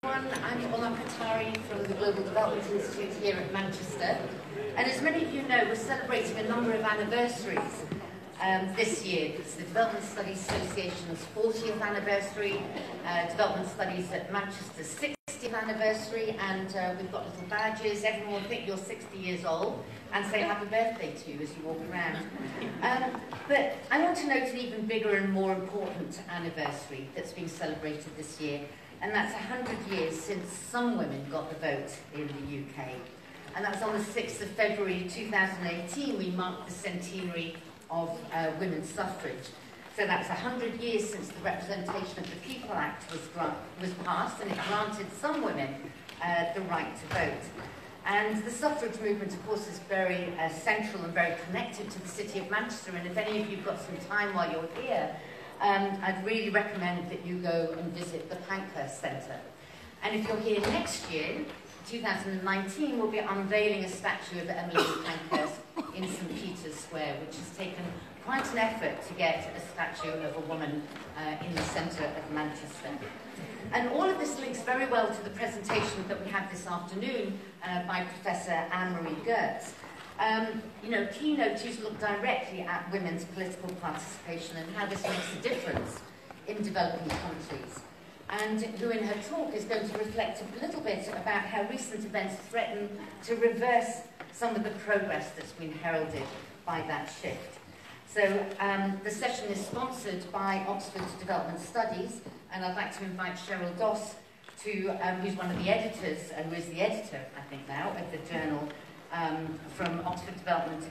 I'm Ola Katari from the Global Development Institute here at Manchester. And as many of you know, we're celebrating a number of anniversaries this year. It's the Development Studies Association's 40th anniversary, Development Studies at Manchester's 60th anniversary, and we've got little badges. Everyone will think you're 60 years old and say happy birthday to you as you walk around. But I want to note an even bigger and more important anniversary that's being celebrated this year, and that's 100 years since some women got the vote in the UK. And that's on the 6th of February 2018, we marked the centenary of women's suffrage. So that's 100 years since the Representation of the People Act was passed, and it granted some women the right to vote. And the suffrage movement, of course, is very central and very connected to the city of Manchester, and if any of you have got some time while you're here, I'd really recommend that you go and visit the Pankhurst Centre. And if you're here next year, 2019, we'll be unveiling a statue of Emmeline Pankhurst in St. Peter's Square, which has taken quite an effort to get a statue of a woman in the centre of Manchester. And all of this links very well to the presentation that we had this afternoon by Professor Anne-Marie Gertz. Keynotes look directly at women's political participation and how this makes a difference in developing countries. And who in her talk is going to reflect a little bit about how recent events threaten to reverse some of the progress that's been heralded by that shift. So the session is sponsored by Oxford Development Studies, and I'd like to invite Cheryl Doss, who's one of the editors, and who is the editor, I think now, of the journal from Oxford Department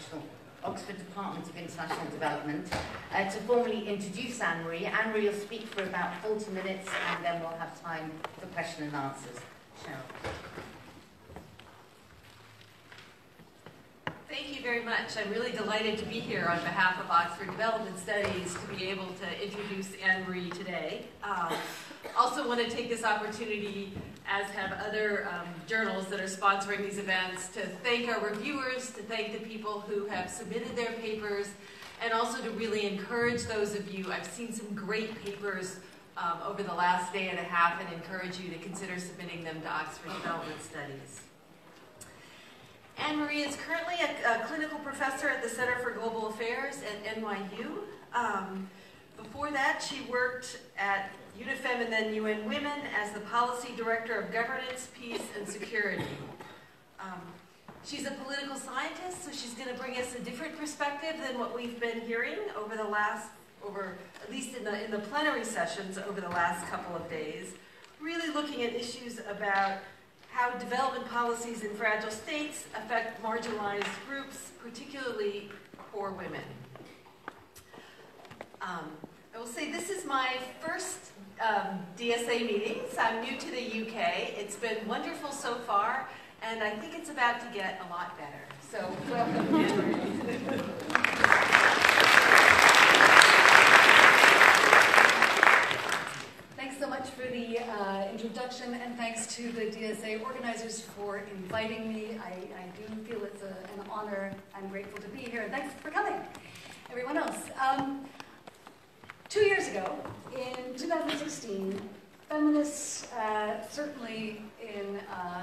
of International Development, to formally introduce Anne-Marie. Anne-Marie will speak for about 40 minutes, and then we'll have time for question and answers. Cheryl. Thank you very much. I'm really delighted to be here on behalf of Oxford Development Studies to be able to introduce Anne-Marie today. Also want to take this opportunity, as have other journals that are sponsoring these events, to thank our reviewers, to thank the people who have submitted their papers, and also to really encourage those of you. I've seen some great papers over the last day and a half, and encourage you to consider submitting them to Oxford Development Studies. Anne-Marie is currently a clinical professor at the Center for Global Affairs at NYU. Before that, she worked at UNIFEM and then UN Women as the Policy Director of Governance, Peace, and Security. She's a political scientist, so she's going to bring us a different perspective than what we've been hearing over the last, at least in the plenary sessions over the last couple of days, really looking at issues about how development policies in fragile states affect marginalized groups, particularly poor women. I will say this is my first DSA meetings. I'm new to the UK. It's been wonderful so far, and I think it's about to get a lot better. So welcome, Anne-Marie. Thanks so much for the introduction, and thanks to the DSA organizers for inviting me. I do feel it's an honor. I'm grateful to be here, and thanks for coming, everyone else. 2 years ago, in 2016, feminists, certainly in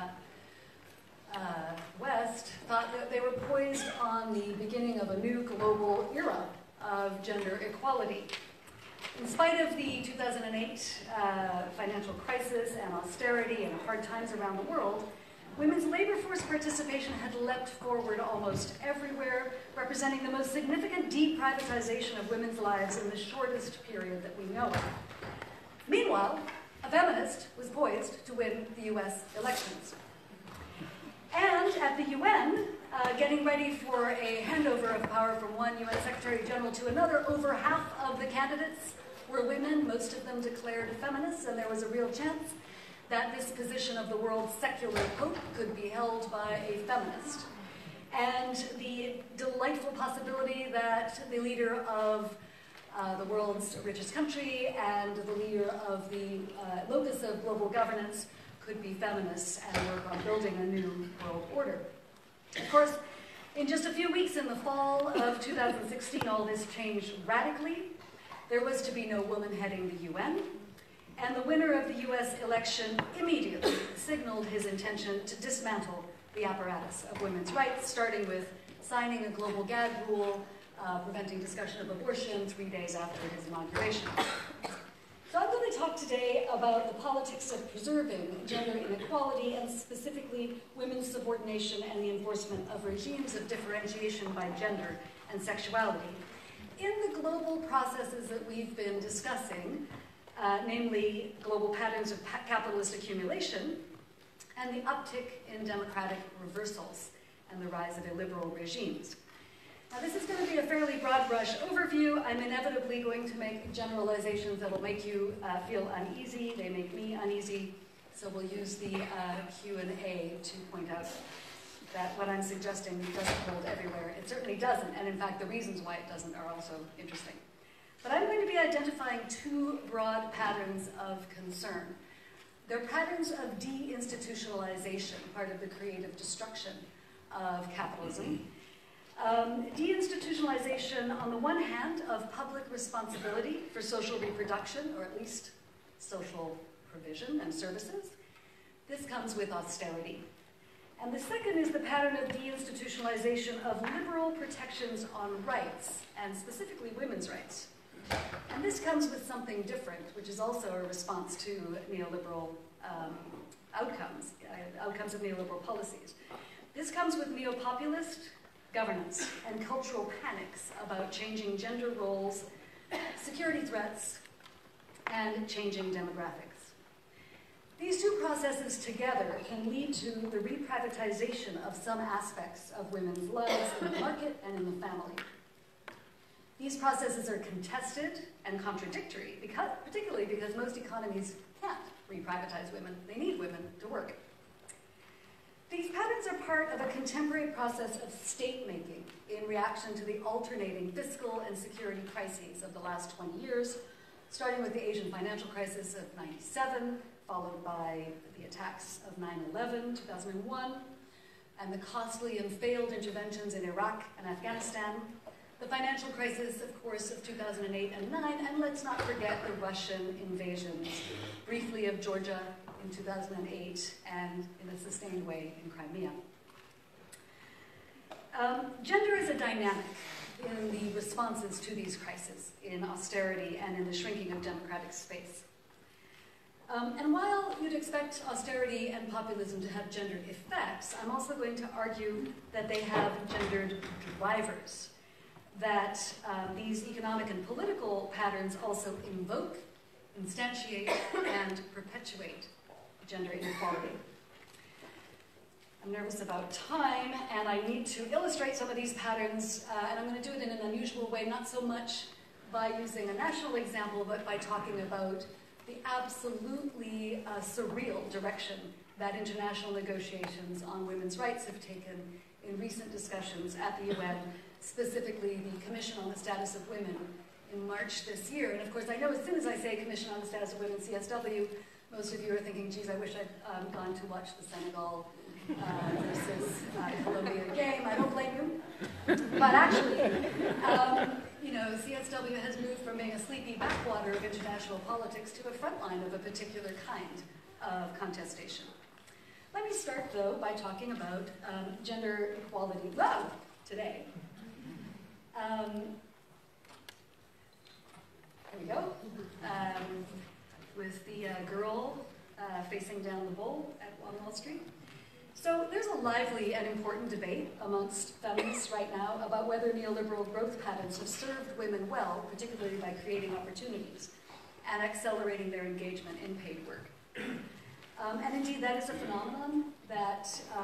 West, thought that they were poised on the beginning of a new global era of gender equality. In spite of the 2008 financial crisis and austerity and hard times around the world, women's labor force participation had leapt forward almost everywhere, representing the most significant deprivatization of women's lives in the shortest period that we know of. Meanwhile, a feminist was poised to win the US elections. And at the UN, getting ready for a handover of power from one UN Secretary General to another, over half of the candidates were women, most of them declared feminists, and there was a real chance that this position of the world's secular pope could be held by a feminist. And the delightful possibility that the leader of the world's richest country and the leader of the locus of global governance could be feminists and work on building a new world order. Of course, in just a few weeks in the fall of 2016, all this changed radically. There was to be no woman heading the UN, And the winner of the US election immediately signaled his intention to dismantle the apparatus of women's rights, starting with signing a global gag rule, preventing discussion of abortion 3 days after his inauguration. So I'm going to talk today about the politics of preserving gender inequality and specifically women's subordination and the enforcement of regimes of differentiation by gender and sexuality in the global processes that we've been discussing, namely global patterns of capitalist accumulation and the uptick in democratic reversals and the rise of illiberal regimes. Now, this is going to be a fairly broad brush overview. I'm inevitably going to make generalizations that will make you feel uneasy. They make me uneasy. So we'll use the Q&A to point out that what I'm suggesting doesn't hold everywhere. It certainly doesn't, and in fact, the reasons why it doesn't are also interesting. But I'm going to be identifying two broad patterns of concern. They're patterns of deinstitutionalization, part of the creative destruction of capitalism. Deinstitutionalization, on the one hand, of public responsibility for social reproduction, or at least social provision and services. This comes with austerity. And the second is the pattern of deinstitutionalization of liberal protections on rights, and specifically women's rights. And this comes with something different, which is also a response to neoliberal outcomes of neoliberal policies. This comes with neo-populist governance and cultural panics about changing gender roles, security threats, and changing demographics. These two processes together can lead to the reprivatization of some aspects of women's lives in the market and in the family. These processes are contested and contradictory, particularly because most economies can't reprivatize women. They need women to work. These patterns are part of a contemporary process of state-making in reaction to the alternating fiscal and security crises of the last 20 years, starting with the Asian financial crisis of '97, followed by the attacks of 9/11, 2001, and the costly and failed interventions in Iraq and Afghanistan, the financial crisis, of course, of 2008 and 9, and let's not forget the Russian invasions, briefly of Georgia in 2008, and in a sustained way in Crimea. Gender is a dynamic in the responses to these crises, in austerity and in the shrinking of democratic space. And while you'd expect austerity and populism to have gendered effects, I'm also going to argue that they have gendered drivers, that these economic and political patterns also invoke, instantiate, and perpetuate gender inequality. I'm nervous about time, and I need to illustrate some of these patterns, and I'm going to do it in an unusual way, not so much by using a national example, but by talking about the absolutely surreal direction that international negotiations on women's rights have taken in recent discussions at the UN, specifically the Commission on the Status of Women in March this year. And of course, I know as soon as I say Commission on the Status of Women, CSW, most of you are thinking, geez, I wish I'd gone to watch the Senegal versus Colombia game. I don't blame you. But actually, you know, CSW has moved from being a sleepy backwater of international politics to a frontline of a particular kind of contestation. Let me start, though, by talking about gender equality today. There we go. With the girl facing down the bowl on Wall Street. So there's a lively and important debate amongst feminists right now about whether neoliberal growth patterns have served women well, particularly by creating opportunities and accelerating their engagement in paid work. And indeed, that is a phenomenon that,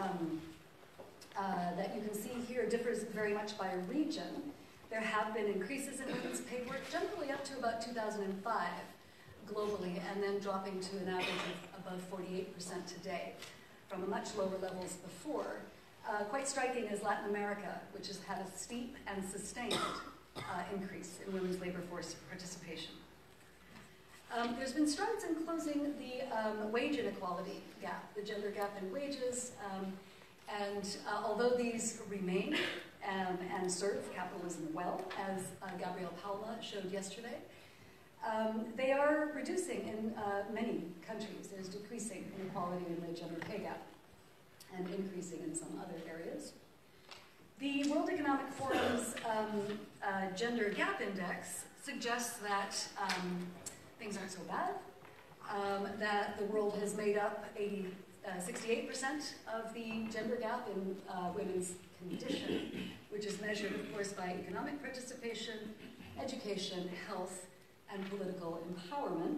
that you can see here differs very much by region. There have been increases in women's paid work, generally up to about 2005 globally, and then dropping to an average of above 48% today, from much lower levels before. Quite striking is Latin America, which has had a steep and sustained increase in women's labor force participation. There's been strides in closing the wage inequality gap, the gender gap in wages, and although these remain and serve capitalism well, as Gabrielle Palma showed yesterday, they are reducing in many countries. There's decreasing inequality in the gender pay gap and increasing in some other areas. The World Economic Forum's Gender Gap Index suggests that things aren't so bad, that the world has made up 68% of the gender gap in women's condition, which is measured, of course, by economic participation, education, health, and political empowerment.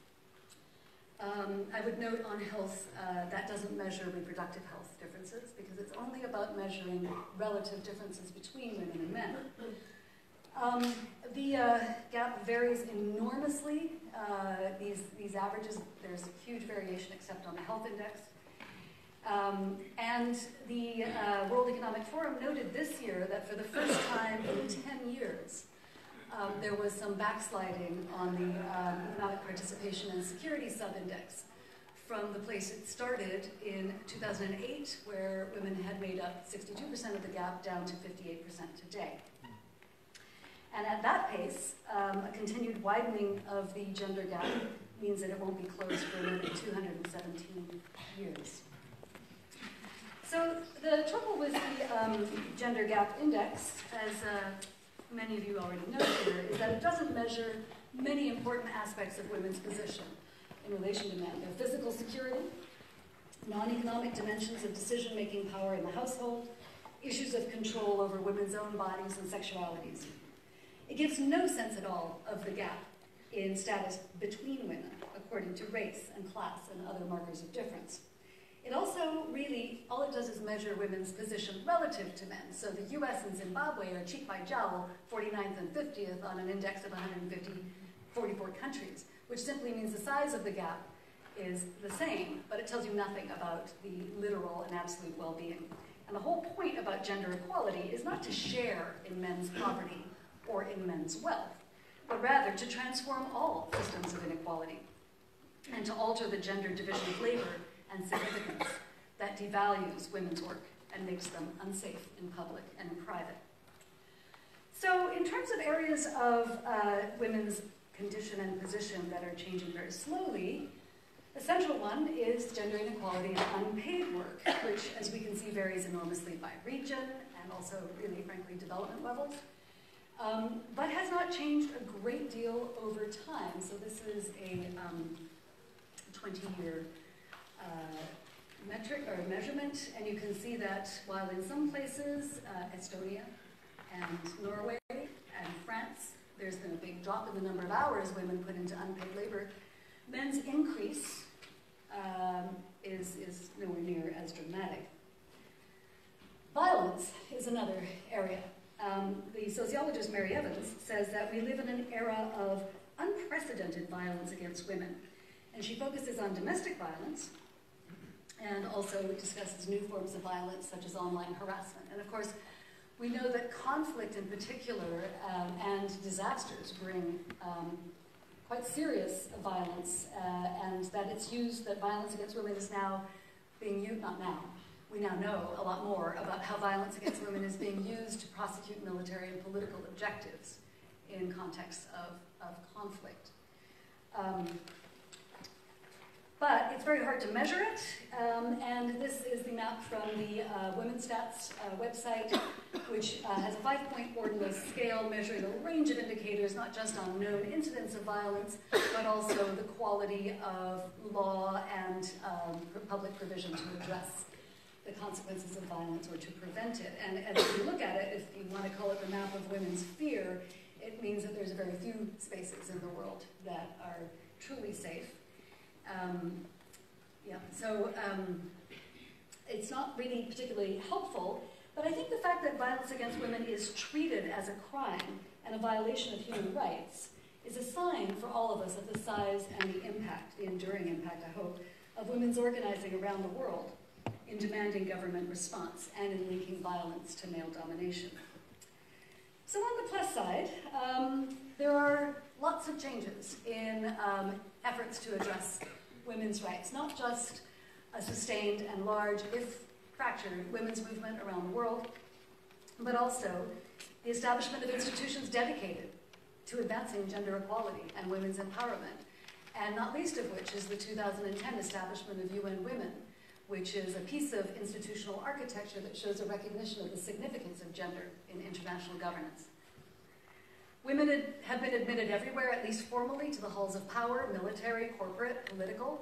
I would note on health, that doesn't measure reproductive health differences, because it's only about measuring relative differences between women and men. The gap varies enormously. These averages, there's a huge variation except on the health index. And the World Economic Forum noted this year that for the first time in 10 years, there was some backsliding on the economic participation and security sub-index from the place it started in 2008, where women had made up 62% of the gap, down to 58% today. And at that pace, a continued widening of the gender gap means that it won't be closed for another 217 years. So the trouble with the Gender Gap Index, as many of you already know here, is that it doesn't measure many important aspects of women's position in relation to men. Their physical security, non-economic dimensions of decision-making power in the household, issues of control over women's own bodies and sexualities. It gives no sense at all of the gap in status between women, according to race and class and other markers of difference. It also really, all it does is measure women's position relative to men. So the US and Zimbabwe are cheek by jowl, 49th and 50th on an index of 44 countries, which simply means the size of the gap is the same, but it tells you nothing about the literal and absolute well-being. And the whole point about gender equality is not to share in men's poverty or in men's wealth, but rather to transform all systems of inequality and to alter the gender division of labor and significance that devalues women's work and makes them unsafe in public and in private. So in terms of areas of women's condition and position that are changing very slowly, the central one is gender inequality in unpaid work, which, as we can see, varies enormously by region and also, really, frankly, development levels, but has not changed a great deal over time. So this is a 20-year metric or measurement, and you can see that while in some places, Estonia and Norway and France, there's been a big drop in the number of hours women put into unpaid labor, men's increase is nowhere near as dramatic. Violence is another area. The sociologist Mary Evans says that we live in an era of unprecedented violence against women, and she focuses on domestic violence and also discusses new forms of violence such as online harassment. And of course, we know that conflict in particular and disasters bring quite serious violence, and that it's used, that violence against women is now being used, not now, we now know a lot more about how violence against women is being used to prosecute military and political objectives in contexts of conflict. But it's very hard to measure it, and this is the map from the Women's Stats website, which has a 5-point ordinal scale measuring a range of indicators, not just on known incidents of violence, but also the quality of law and public provision to address the consequences of violence or to prevent it. And if you look at it, if you want to call it the map of women's fear, it means that there's very few spaces in the world that are truly safe. It's not really particularly helpful, but I think the fact that violence against women is treated as a crime and a violation of human rights is a sign for all of us of the size and the impact, the enduring impact, I hope, of women's organizing around the world in demanding government response and in linking violence to male domination. So on the plus side, there are lots of changes in efforts to address women's rights, not just a sustained and large, if fractured, women's movement around the world, but also the establishment of institutions dedicated to advancing gender equality and women's empowerment, and not least of which is the 2010 establishment of UN Women, which is a piece of institutional architecture that shows a recognition of the significance of gender in international governance. Women have been admitted everywhere, at least formally, to the halls of power, military, corporate, political,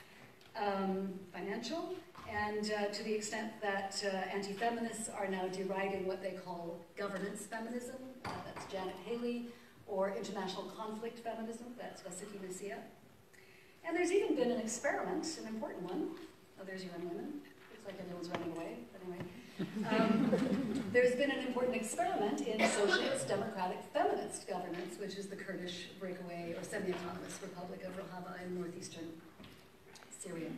financial, and to the extent that anti-feminists are now deriding what they call governance feminism, that's Janet Haley, or international conflict feminism, that's Vasuki Nasiya. And there's even been an experiment, an important one. Oh, there's UN Women. Looks like everyone's running away, but anyway. There's been an important experiment in socialist, democratic, feminist governance, which is the Kurdish breakaway or semi-autonomous Republic of Rojava in northeastern Syria.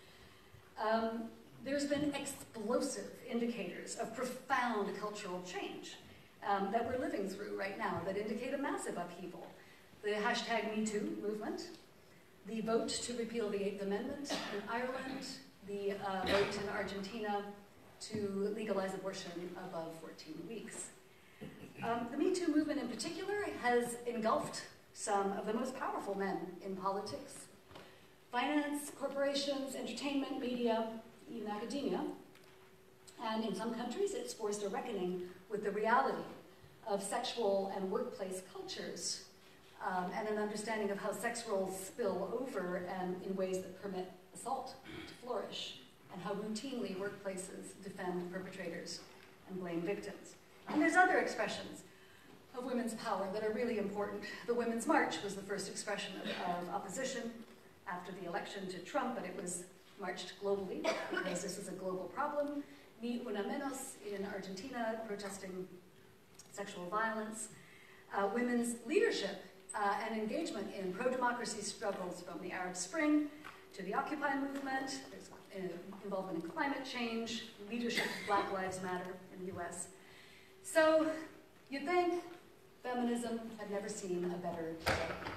There's been explosive indicators of profound cultural change that we're living through right now that indicate a massive upheaval. The hashtag #MeToo movement, the vote to repeal the 8th Amendment in Ireland, the vote in Argentina to legalize abortion above 14 weeks. The #MeToo movement in particular has engulfed some of the most powerful men in politics, finance, corporations, entertainment, media, even academia. And in some countries, it's forced a reckoning with the reality of sexual and workplace cultures and an understanding of how sex roles spill over and in ways that permit assault to flourish, and how routinely workplaces defend perpetrators and blame victims. And there's other expressions of women's power that are really important. The Women's March was the first expression of opposition after the election to Trump, but it was marched globally because this is a global problem. Ni Una Menos in Argentina, protesting sexual violence. Women's leadership and engagement in pro-democracy struggles from the Arab Spring to the Occupy movement. There's involvement in climate change, leadership of Black Lives Matter in the US. So you'd think feminism had never seen a better day.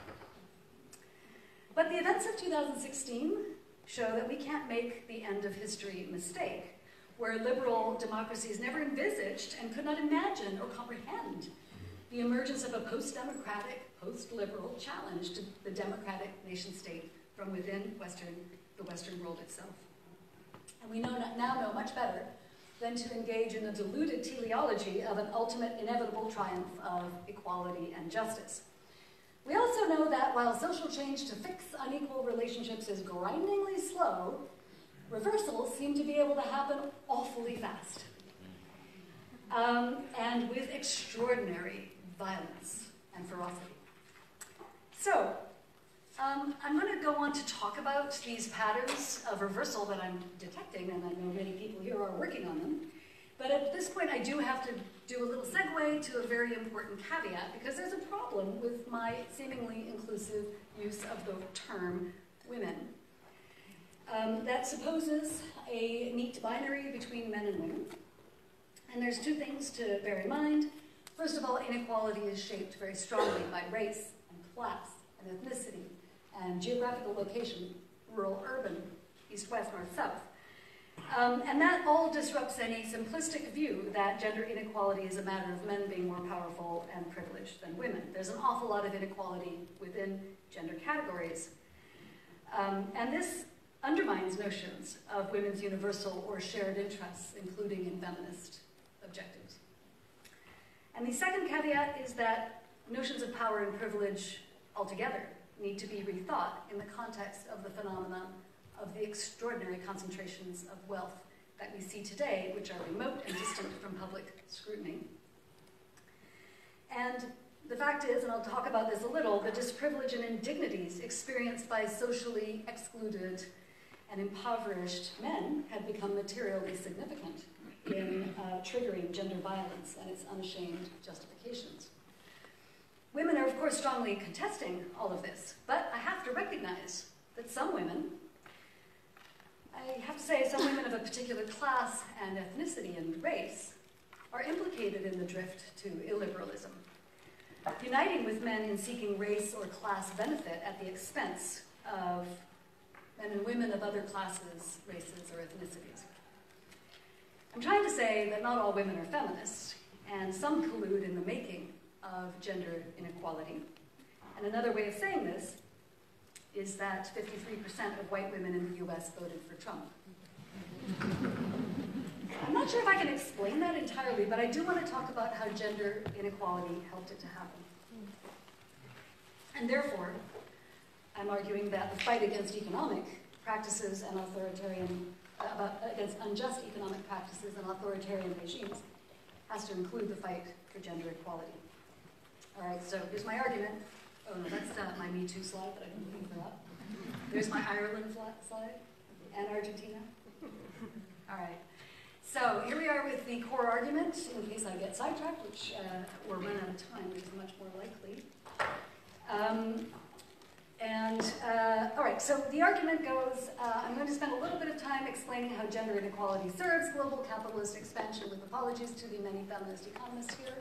But the events of 2016 show that we can't make the end of history mistake, where liberal democracies never envisaged and could not imagine or comprehend the emergence of a post-democratic, post-liberal challenge to the democratic nation-state from within the Western world itself. And we now know much better than to engage in a deluded teleology of an ultimate inevitable triumph of equality and justice. We also know that while social change to fix unequal relationships is grindingly slow, reversals seem to be able to happen awfully fast. And with extraordinary violence and ferocity. So, I'm going to go on to talk about these patterns of reversal that I'm detecting, and I know many people here are working on them. But at this point, I do have to do a little segue to a very important caveat, because there's a problem with my seemingly inclusive use of the term women. That supposes a neat binary between men and women. And there's two things to bear in mind. First of all, inequality is shaped very strongly by race and class and ethnicity and geographical location, rural, urban, east, west, north, south. And that all disrupts any simplistic view that gender inequality is a matter of men being more powerful and privileged than women. There's an awful lot of inequality within gender categories. And this undermines notions of women's universal or shared interests, including in feminist objectives. And the second caveat is that notions of power and privilege altogether need to be rethought in the context of the phenomenon of the extraordinary concentrations of wealth that we see today, which are remote and distant from public scrutiny. And the fact is, and I'll talk about this a little, the disprivilege and indignities experienced by socially excluded and impoverished men have become materially significant in triggering gender violence and its unashamed justifications. Women are, of course, strongly contesting all of this, but I have to recognize that some women, I have to say some women of a particular class and ethnicity and race, are implicated in the drift to illiberalism, uniting with men in seeking race or class benefit at the expense of men and women of other classes, races, or ethnicities. I'm trying to say that not all women are feminists, and some collude in the making of gender inequality. And another way of saying this is that 53% of white women in the US voted for Trump. I'm not sure if I can explain that entirely, but I do want to talk about how gender inequality helped it to happen. And therefore, I'm arguing that the fight against economic practices and against unjust economic practices and authoritarian regimes has to include the fight for gender equality. All right, so here's my argument. Oh no, that's my Me Too slide, but I didn't leave for that. There's my Ireland slide, and Argentina. All right, so here we are with the core argument, in case I get sidetracked, which, or run out of time, which is much more likely. All right, so the argument goes, I'm going to spend a little bit of time explaining how gender inequality serves global capitalist expansion, with apologies to the many feminist economists here.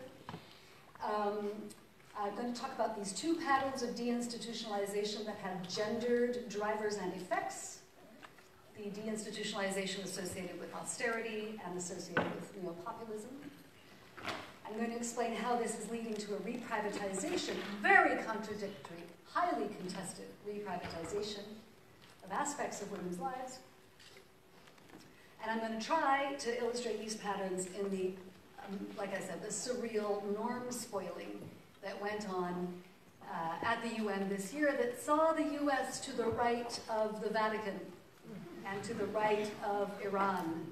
I'm going to talk about these two patterns of deinstitutionalization that have gendered drivers and effects. The deinstitutionalization associated with austerity and associated with neopopulism. I'm going to explain how this is leading to a reprivatization, very contradictory, highly contested reprivatization of aspects of women's lives. And I'm going to try to illustrate these patterns in the, like I said, the surreal norm spoiling that went on at the UN this year that saw the US to the right of the Vatican and to the right of Iran.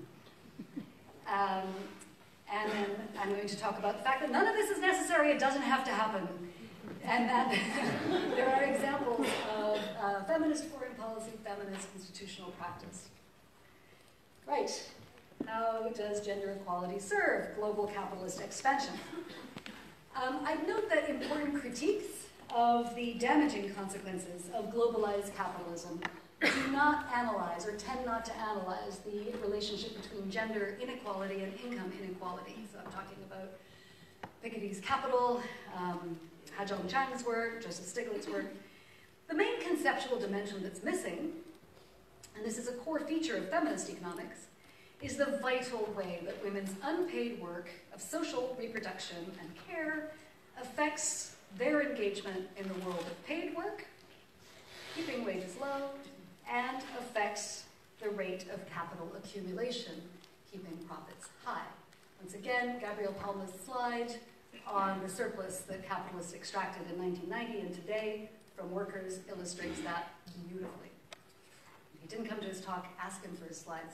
And then I'm going to talk about the fact that none of this is necessary, it doesn't have to happen. And that there are examples of feminist foreign policy, feminist institutional practice. Right, how does gender equality serve global capitalist expansion? I'd note that important critiques of the damaging consequences of globalized capitalism do not analyze, or tend not to analyze, the relationship between gender inequality and income inequality. So I'm talking about Piketty's Capital, Ha-Joung Chang's work, Joseph Stiglitz's work. The main conceptual dimension that's missing, and this is a core feature of feminist economics, is the vital way that women's unpaid work of social reproduction and care affects their engagement in the world of paid work, keeping wages low, and affects the rate of capital accumulation, keeping profits high. Once again, Gabrielle Palma's slide on the surplus that capitalists extracted in 1990 and today from workers illustrates that beautifully. If he didn't come to his talk, ask him for his slides.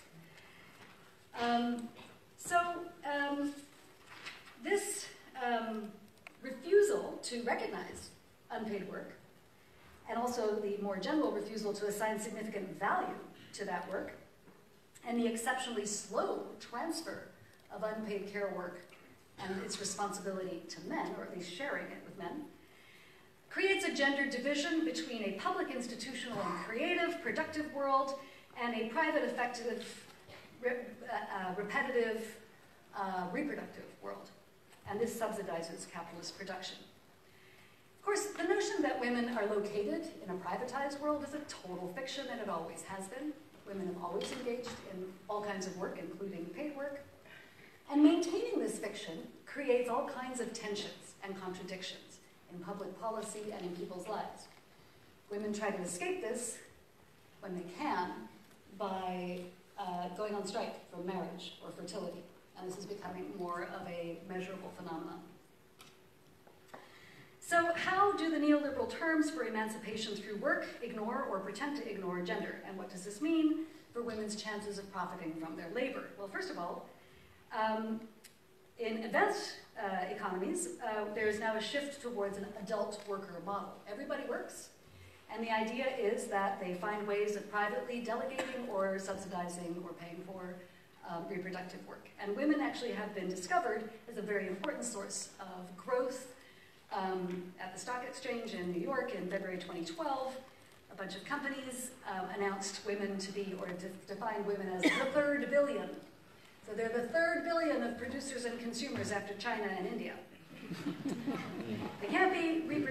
This refusal to recognize unpaid work, and also the more general refusal to assign significant value to that work, and the exceptionally slow transfer of unpaid care work and its responsibility to men, or at least sharing it with men, creates a gender division between a public, institutional, and creative, productive world, and a private, effective, repetitive, reproductive world. And this subsidizes capitalist production. Of course, the notion that women are located in a privatized world is a total fiction, and it always has been. Women have always engaged in all kinds of work, including paid work. And maintaining this fiction creates all kinds of tensions and contradictions in public policy and in people's lives. Women try to escape this when they can by going on strike for marriage or fertility. And this is becoming more of a measurable phenomenon. So how do the neoliberal terms for emancipation through work ignore or pretend to ignore gender? And what does this mean for women's chances of profiting from their labor? Well, first of all, in advanced economies, there's now a shift towards an adult worker model. Everybody works, and the idea is that they find ways of privately delegating or subsidizing or paying for reproductive work. And women actually have been discovered as a very important source of growth. At the stock exchange in New York in February 2012, a bunch of companies announced women to be, or defined women as the third billion. So they're the third billion of producers and consumers after China and India. They can't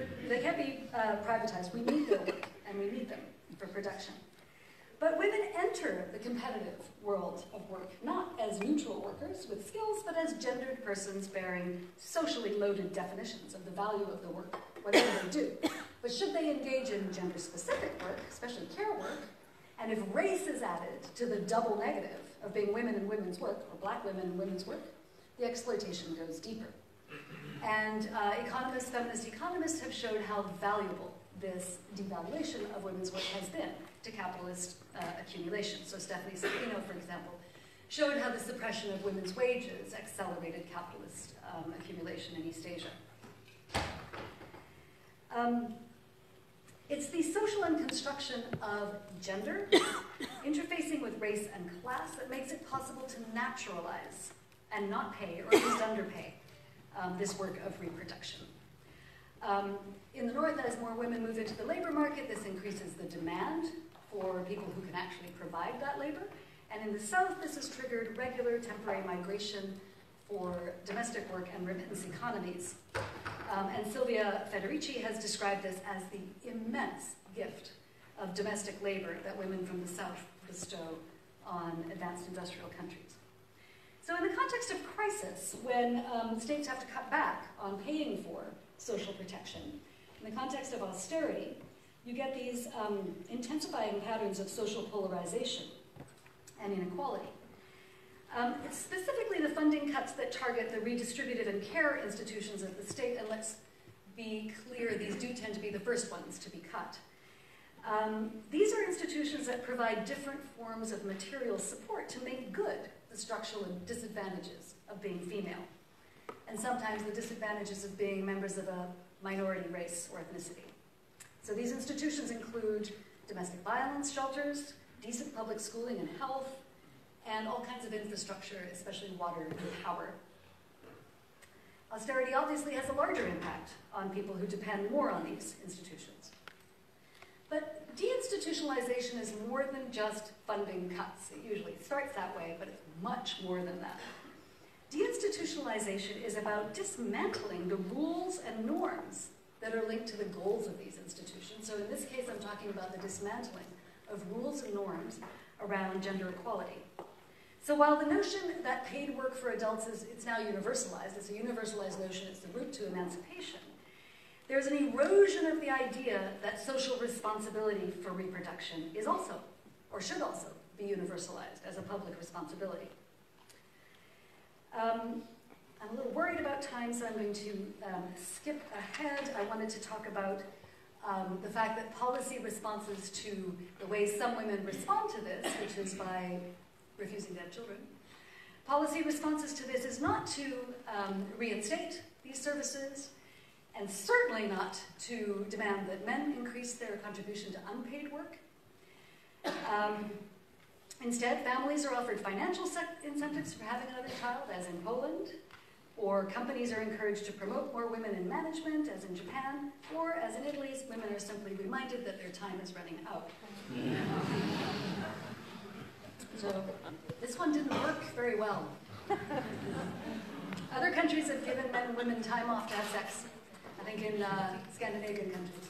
be privatized. We need their work, and we need them for production. But women enter the competitive world of work, not as neutral workers with skills, but as gendered persons bearing socially loaded definitions of the value of the work, whatever they do. But should they engage in gender-specific work, especially care work, and if race is added to the double negative of being women in women's work, or black women in women's work, the exploitation goes deeper. And feminist economists have showed how valuable this devaluation of women's work has been to capitalist accumulation. So Stephanie Sapino, for example, showed how the suppression of women's wages accelerated capitalist accumulation in East Asia. It's the social unconstruction of gender, interfacing with race and class, that makes it possible to naturalize and not pay, or at least underpay, this work of reproduction. In the North, as more women move into the labor market, this increases the demand for people who can actually provide that labor. And in the South, this has triggered regular temporary migration for domestic work and remittance economies. And Silvia Federici has described this as the immense gift of domestic labor that women from the South bestow on advanced industrial countries. So in the context of crisis, when states have to cut back on paying for social protection, in the context of austerity, you get these intensifying patterns of social polarization and inequality. It's specifically the funding cuts that target the redistributive and care institutions of the state, and let's be clear, these do tend to be the first ones to be cut. These are institutions that provide different forms of material support to make good the structural disadvantages of being female, and sometimes the disadvantages of being members of a minority race or ethnicity. So these institutions include domestic violence shelters, decent public schooling and health, and all kinds of infrastructure, especially water and power. Austerity obviously has a larger impact on people who depend more on these institutions. But deinstitutionalization is more than just funding cuts. It usually starts that way, but it's much more than that. Deinstitutionalization is about dismantling the rules and norms that are linked to the goals of these institutions. So in this case, I'm talking about the dismantling of rules and norms around gender equality. So while the notion that paid work for adults it's now universalized, it's a universalized notion, it's the route to emancipation, there's an erosion of the idea that social responsibility for reproduction is also, or should also, be universalized as a public responsibility. I'm a little worried about time, so I'm going to skip ahead. I wanted to talk about the fact that policy responses to the way some women respond to this, which is by refusing to have children. Policy responses to this is not to reinstate these services, and certainly not to demand that men increase their contribution to unpaid work. Instead, families are offered financial incentives for having another child, as in Poland, or companies are encouraged to promote more women in management, as in Japan, or, as in Italy, women are simply reminded that their time is running out. So this one didn't work very well. Other countries have given men and women time off to have sex. I think in Scandinavian countries.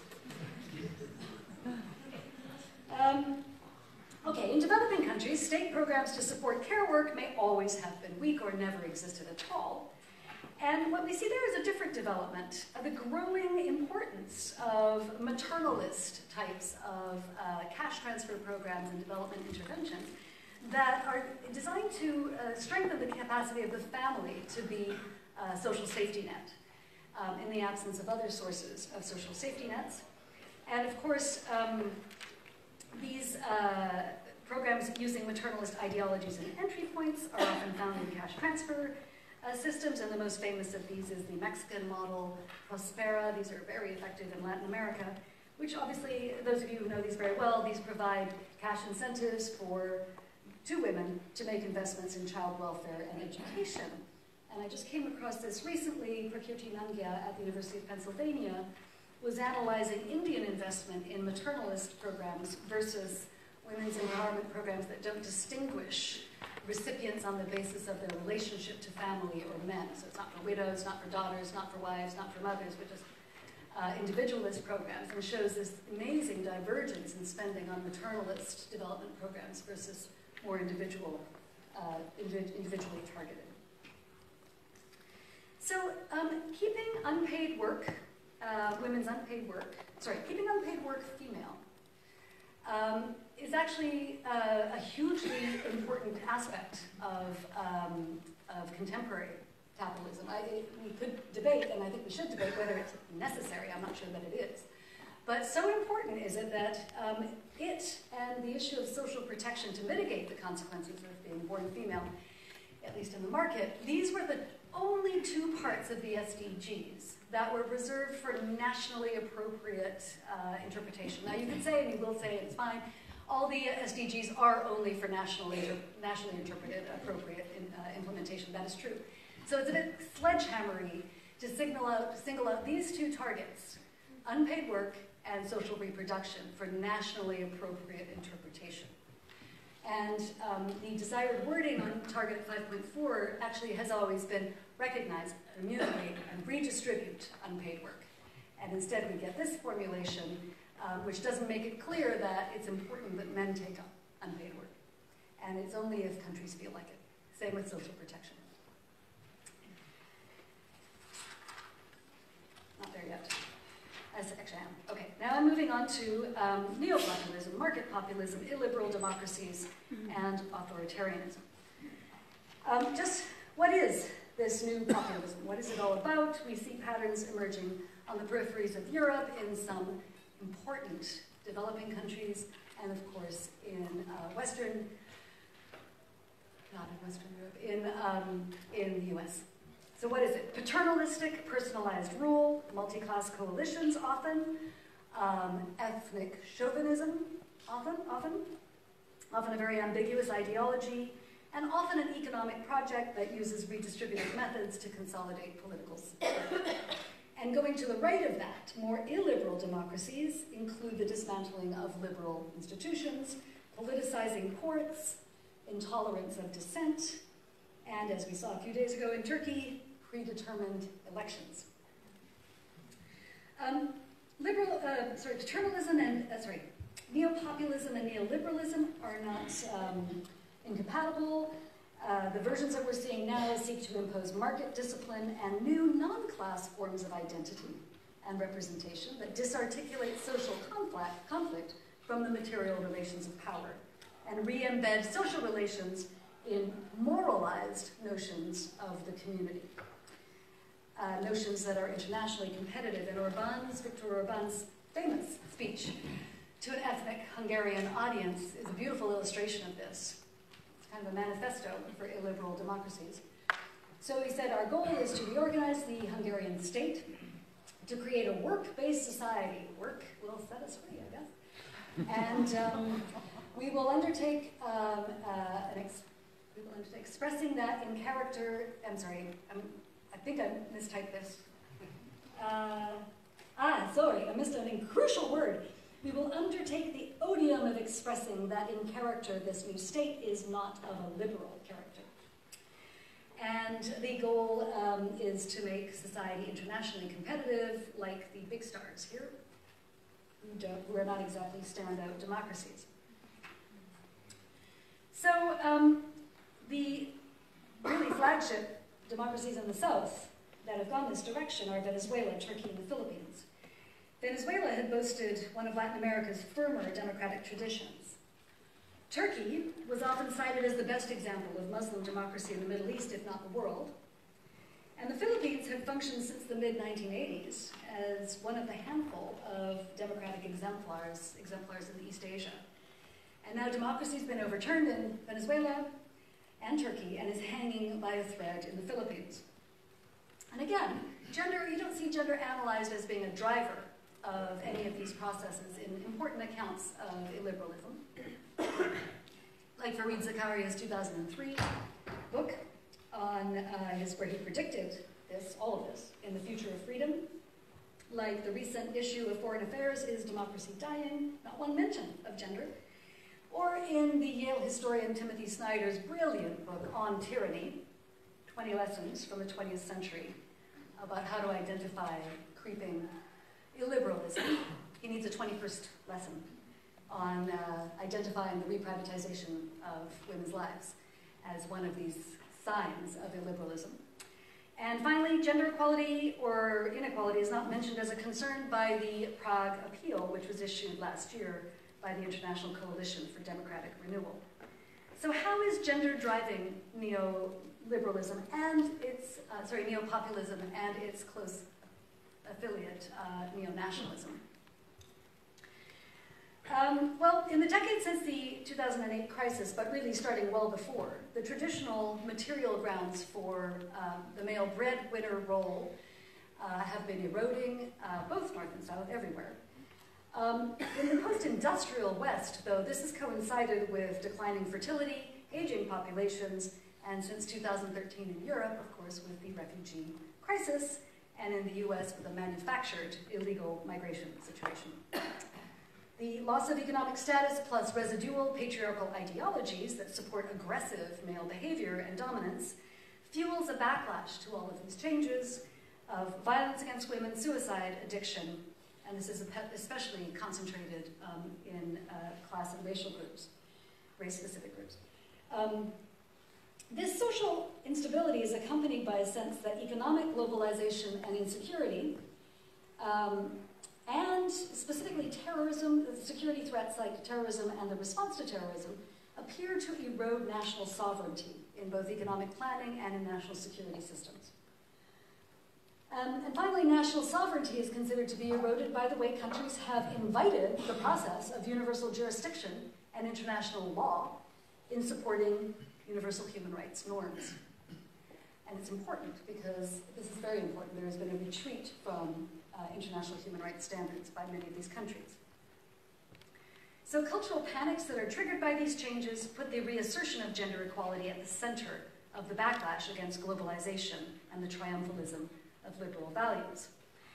Okay, in developing countries, state programs to support care work may always have been weak or never existed at all. And what we see there is a different development of the growing importance of maternalist types of cash transfer programs and development interventions that are designed to strengthen the capacity of the family to be a social safety net in the absence of other sources of social safety nets. And of course, these programs using maternalist ideologies and entry points are often found in cash transfer systems, and the most famous of these is the Mexican model, Prospera. These are very effective in Latin America, which obviously, those of you who know these very well, these provide cash incentives to women to make investments in child welfare and education. And I just came across this recently. Prakirti Nangia at the University of Pennsylvania was analyzing Indian investment in maternalist programs versus women's empowerment programs that don't distinguish recipients on the basis of their relationship to family or men. So it's not for widows, not for daughters, not for wives, not for mothers, but just individualist programs, and shows this amazing divergence in spending on maternalist development programs versus more individually targeted. So keeping unpaid work, keeping unpaid work female is actually a hugely important aspect of contemporary capitalism. We could debate, and I think we should debate whether it's necessary. I'm not sure that it is. But so important is it that it and the issue of social protection to mitigate the consequences of being born female, at least in the market, these were the only two parts of the SDGs that were reserved for nationally appropriate interpretation. Now you could say, and you will say, it's fine, all the SDGs are only for nationally interpreted appropriate implementation. That is true. So it's a bit sledgehammery to single out these two targets, unpaid work and social reproduction, for nationally appropriate interpretation. And the desired wording on target 5.4 actually has always been recognize, remunerate, and redistribute unpaid work. And instead we get this formulation, which doesn't make it clear that it's important that men take up unpaid work. And it's only if countries feel like it. Same with social protection. Not there yet. Actually, I am. Okay, now I'm moving on to neopopulism, market populism, illiberal democracies, and authoritarianism. Just what is this new populism? What is it all about? We see patterns emerging on the peripheries of Europe, in some important developing countries, and of course in Western Europe, in the US. So what is it? Paternalistic, personalized rule, multi-class coalitions often, ethnic chauvinism often a very ambiguous ideology, and often an economic project that uses redistributive methods to consolidate political support. And going to the right of that, more illiberal democracies include the dismantling of liberal institutions, politicizing courts, intolerance of dissent, and as we saw a few days ago in Turkey, predetermined elections. Neopopulism and neoliberalism are not incompatible. The versions that we're seeing now seek to impose market discipline and new non-class forms of identity and representation that disarticulate social conflict from the material relations of power and re-embed social relations in moralized notions of the community. Notions that are internationally competitive. And Viktor Orbán's famous speech to an ethnic Hungarian audience is a beautiful illustration of this. It's kind of a manifesto for illiberal democracies. So he said, our goal is to reorganize the Hungarian state, to create a work-based society. Work will set us free, I guess. And we will undertake expressing that in character. I think I mistyped this. Sorry, I missed a crucial word. We will undertake the odium of expressing that in character this new state is not of a liberal character. And the goal is to make society internationally competitive, like the big stars here, who are not exactly standout democracies. So the really flagship democracies in the South that have gone this direction are Venezuela, Turkey, and the Philippines. Venezuela had boasted one of Latin America's firmer democratic traditions. Turkey was often cited as the best example of Muslim democracy in the Middle East, if not the world. And the Philippines had functioned since the mid-1980s as one of the handful of democratic exemplars in East Asia. And now democracy's been overturned in Venezuela and Turkey and is hanging by a thread in the Philippines. And again, you don't see gender analyzed as being a driver of any of these processes in important accounts of illiberalism. Like Fareed Zakaria's 2003 book on where he predicted all of this, in The Future of Freedom. Like the recent issue of Foreign Affairs, Is Democracy Dying? Not one mention of gender. Or in the Yale historian Timothy Snyder's brilliant book on tyranny, 20 Lessons from the 20th Century, about how to identify creeping illiberalism. He needs a 21st lesson on identifying the reprivatization of women's lives as one of these signs of illiberalism. And finally, gender equality or inequality is not mentioned as a concern by the Prague Appeal, which was issued last year by the International Coalition for Democratic Renewal. So how is gender driving neoliberalism and its, neopopulism and its close affiliate, neo-nationalism? Well, in the decade since the 2008 crisis, but really starting well before, the traditional material grounds for the male breadwinner role have been eroding, both north and south, everywhere. In the post-industrial West, though, this has coincided with declining fertility, aging populations, and since 2013 in Europe, of course, with the refugee crisis, and in the US with the manufactured illegal migration situation. The loss of economic status plus residual patriarchal ideologies that support aggressive male behavior and dominance fuels a backlash to all of these changes of violence against women, suicide, addiction, and this is especially concentrated in class and racial groups, race-specific groups. This social instability is accompanied by a sense that economic globalization and insecurity and specifically terrorism, security threats like terrorism and the response to terrorism, appear to erode national sovereignty in both economic planning and in national security systems. And finally, national sovereignty is considered to be eroded by the way countries have invited the process of universal jurisdiction and international law in supporting universal human rights norms. And it's important because this is very important. There has been a retreat from international human rights standards by many of these countries. So cultural panics that are triggered by these changes put the reassertion of gender equality at the center of the backlash against globalization and the triumphalism of liberal values.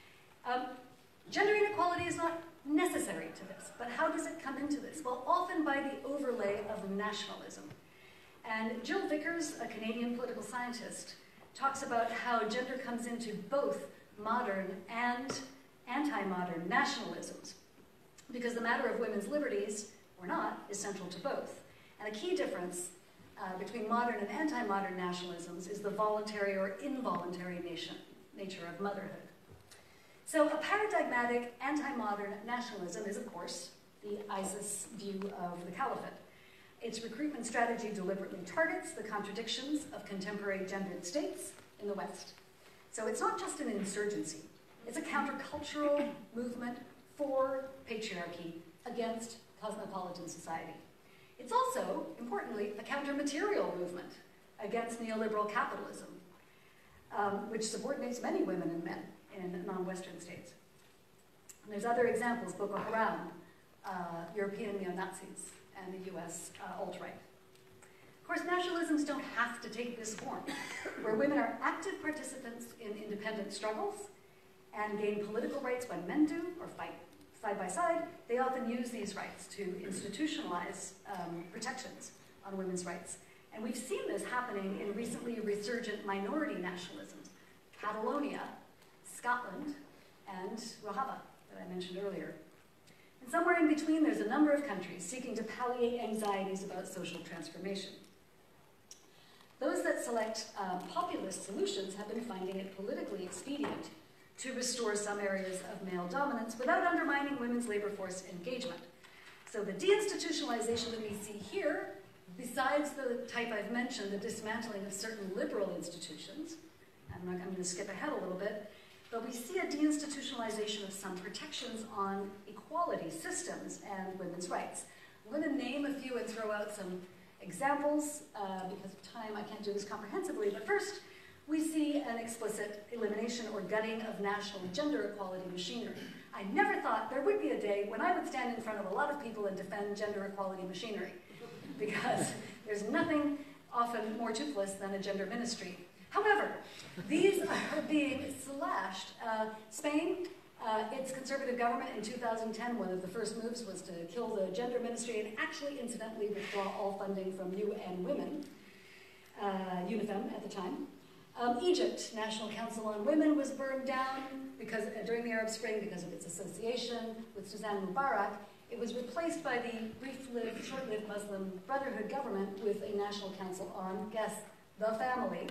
Gender inequality is not necessary to this, but how does it come into this? Well, often by the overlay of nationalism. And Jill Vickers, a Canadian political scientist, talks about how gender comes into both modern and anti-modern nationalisms, because the matter of women's liberties, or not, is central to both. And a key difference between modern and anti-modern nationalisms is the voluntary or involuntary nature of motherhood. So a paradigmatic anti-modern nationalism is, of course, the ISIS view of the caliphate. Its recruitment strategy deliberately targets the contradictions of contemporary gendered states in the West. So it's not just an insurgency, it's a countercultural movement for patriarchy against cosmopolitan society. It's also, importantly, a counter-material movement against neoliberal capitalism, which subordinates many women and men in non-Western states. And there's other examples, Boko Haram, European neo-Nazis, and the US alt-right. Of course, nationalisms don't have to take this form, where women are active participants in independent struggles and gain political rights when men do, or fight side by side. They often use these rights to institutionalize protections on women's rights. And we've seen this happening in recently resurgent minority nationalisms, Catalonia, Scotland, and Rojava, that I mentioned earlier. And somewhere in between, there's a number of countries seeking to palliate anxieties about social transformation. Those that select populist solutions have been finding it politically expedient to restore some areas of male dominance without undermining women's labor force engagement. So the deinstitutionalization that we see here, besides the type I've mentioned, the dismantling of certain liberal institutions, I'm going to skip ahead a little bit, but we see a deinstitutionalization of some protections on equality systems and women's rights. I'm going to name a few and throw out some examples. Because of time, I can't do this comprehensively, but first, we see an explicit elimination or gutting of national gender equality machinery. I never thought there would be a day when I would stand in front of a lot of people and defend gender equality machinery, because there's nothing often more toothless than a gender ministry. However, these are being slashed. Spain, its conservative government in 2010, one of the first moves was to kill the gender ministry and actually incidentally withdraw all funding from UN Women, UNIFEM at the time. Egypt, National Council on Women was burned down because, during the Arab Spring because of its association with Suzanne Mubarak. It was replaced by the brief-lived, short-lived Muslim Brotherhood government with a National Council on, guess, the family.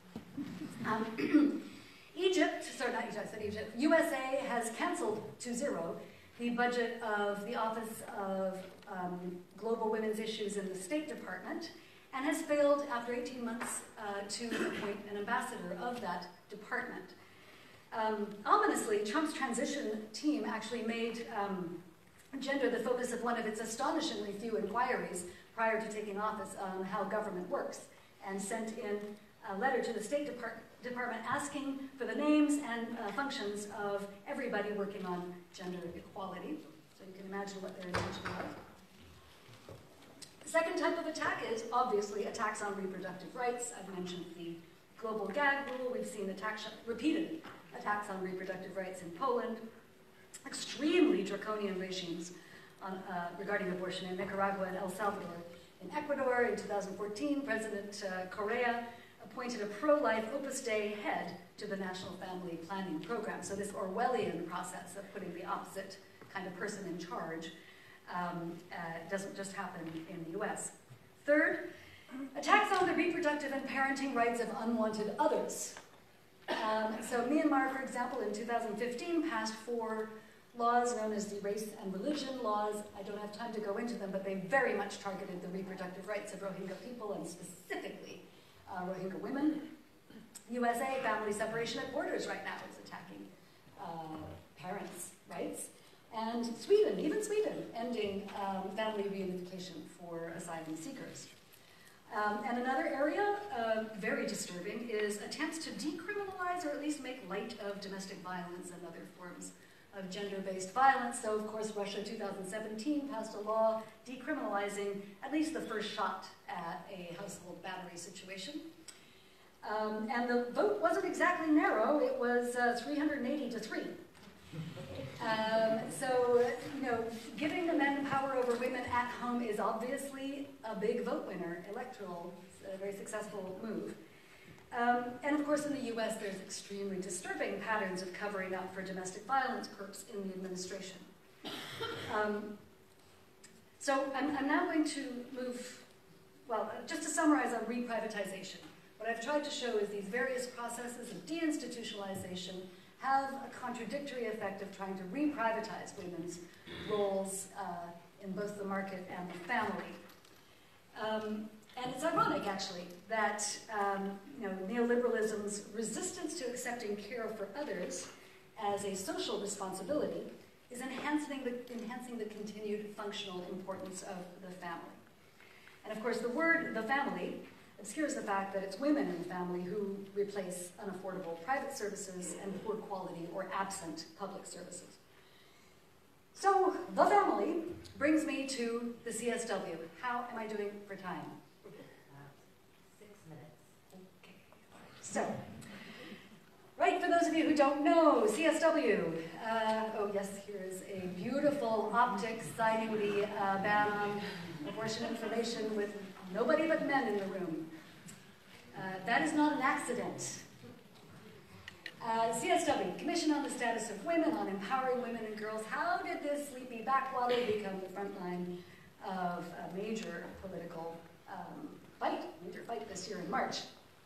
USA has canceled 2-0 the budget of the Office of Global Women's Issues in the State Department, and has failed after 18 months to appoint an ambassador of that department. Ominously, Trump's transition team actually made gender the focus of one of its astonishingly few inquiries prior to taking office on how government works, and sent in a letter to the State Department asking for the names and functions of everybody working on gender equality. So you can imagine what their intention was. The second type of attack is obviously attacks on reproductive rights. I've mentioned the global gag rule. We've seen repeated attacks on reproductive rights in Poland, extremely draconian regimes regarding abortion in Nicaragua and El Salvador. In Ecuador, in 2014, President Correa appointed a pro-life Opus Dei head to the National Family Planning Program. So this Orwellian process of putting the opposite kind of person in charge doesn't just happen in the US. Third, attacks on the reproductive and parenting rights of unwanted others. So Myanmar, for example, in 2015 passed 4 laws known as the race and religion laws. I don't have time to go into them, but they very much targeted the reproductive rights of Rohingya people, and specifically Rohingya women. USA, family separation at borders right now is attacking parents' rights. And Sweden, even Sweden, ending family reunification for asylum seekers. And another area, very disturbing, is attempts to decriminalize or at least make light of domestic violence and other forms of gender-based violence. So, of course, Russia 2017 passed a law decriminalizing at least the first shot at a household battery situation. And the vote wasn't exactly narrow. It was 380 to 3. So, giving the men power over women at home is obviously a big vote winner, electoral, a very successful move. And of course, in the US, there's extremely disturbing patterns of covering up for domestic violence perps in the administration. So I'm now going to move, just to summarize on reprivatization. What I've tried to show is these various processes of deinstitutionalization have a contradictory effect of trying to reprivatize women's roles in both the market and the family. And it's ironic, actually, that neoliberalism's resistance to accepting care for others as a social responsibility is enhancing the continued functional importance of the family. And of course, the word "the family" obscures the fact that it's women in the family who replace unaffordable private services and poor quality or absent public services. So, the family brings me to the CSW. How am I doing for time? 6 minutes. Okay. So, right, for those of you who don't know, CSW. Oh yes, here is a beautiful optic signing the ban on abortion information with nobody but men in the room. That is not an accident. CSW, Commission on the Status of Women, on Empowering Women and Girls. How did this sleepy backwater become the front line of a major political major fight this year in March?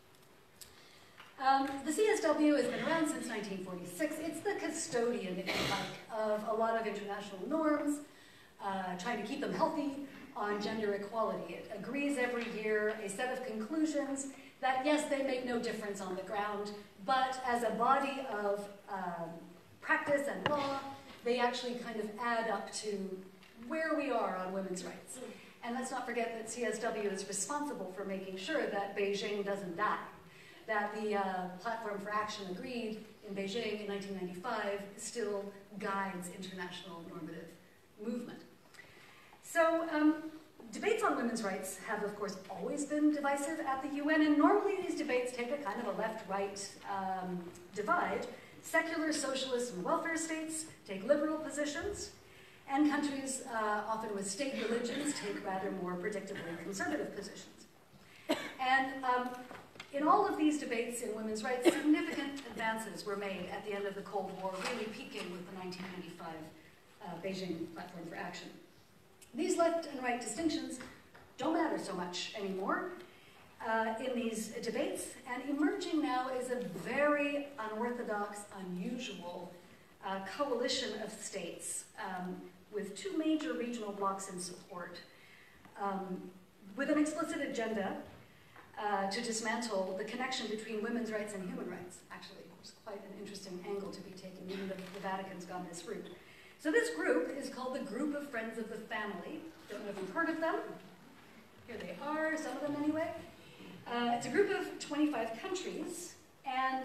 The CSW has been around since 1946. It's the custodian, if you like, of a lot of international norms, trying to keep them healthy on gender equality. It agrees every year a set of conclusions that, yes, they make no difference on the ground, but as a body of practice and law, they actually kind of add up to where we are on women's rights. And let's not forget that CSW is responsible for making sure that Beijing doesn't die, that the Platform for Action agreed in Beijing in 1995 still guides international normative movement. So debates on women's rights have, of course, always been divisive at the UN, and normally these debates take a kind of a left-right divide. Secular socialist and welfare states take liberal positions, and countries, often with state religions, take rather more predictably conservative positions. And In all of these debates in women's rights, significant advances were made at the end of the Cold War, really peaking with the 1995 Beijing Platform for Action. These left and right distinctions don't matter so much anymore in these debates, and emerging now is a very unorthodox, unusual coalition of states with two major regional blocs in support, with an explicit agenda to dismantle the connection between women's rights and human rights. Actually, it's quite an interesting angle to be taken, even though the Vatican's gone this route. So this group is called the Group of Friends of the Family. Don't know if you've heard of them. Here they are, some of them anyway. It's a group of 25 countries, and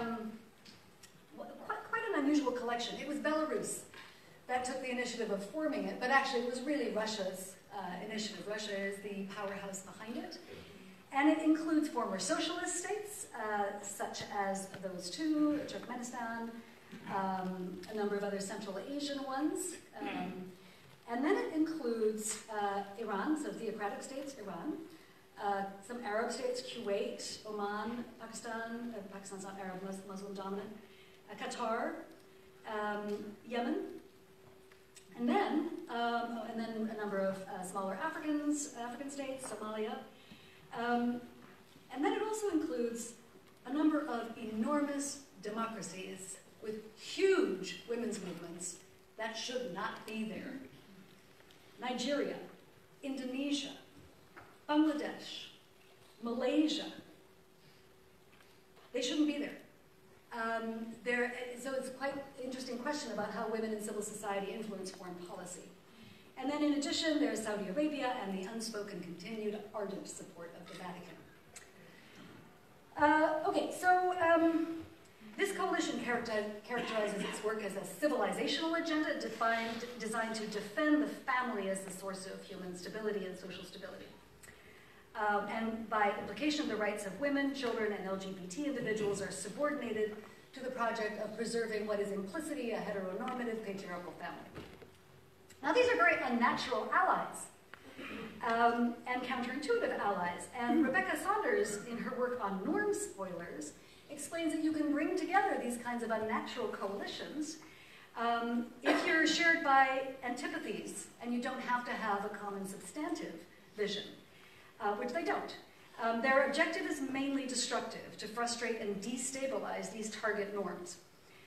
quite an unusual collection. It was Belarus that took the initiative of forming it, but actually it was really Russia's initiative. Russia is the powerhouse behind it. And it includes former socialist states, such as those two, Turkmenistan, a number of other Central Asian ones. And then it includes Iran, so theocratic states, Iran, some Arab states, Kuwait, Oman, Pakistan, Pakistan's not Arab, Muslim dominant, Qatar, Yemen, and then a number of smaller African states, Somalia. And then it also includes a number of enormous democracies with huge women's movements that should not be there. Nigeria, Indonesia, Bangladesh, Malaysia. They shouldn't be there. So it's quite an interesting question about how women in civil society influence foreign policy. And then in addition, there's Saudi Arabia and the unspoken, continued, ardent support of the Vatican. This coalition characterizes its work as a civilizational agenda designed to defend the family as the source of human stability and social stability. And by implication, the rights of women, children, and LGBT individuals are subordinated to the project of preserving what is implicitly a heteronormative patriarchal family. Now, these are very unnatural allies and counterintuitive allies. And Rebecca Saunders, in her work on norm spoilers, explains that you can bring together these kinds of unnatural coalitions if you're shared by antipathies and you don't have to have a common substantive vision, which they don't. Their objective is mainly destructive, to frustrate and destabilize these target norms.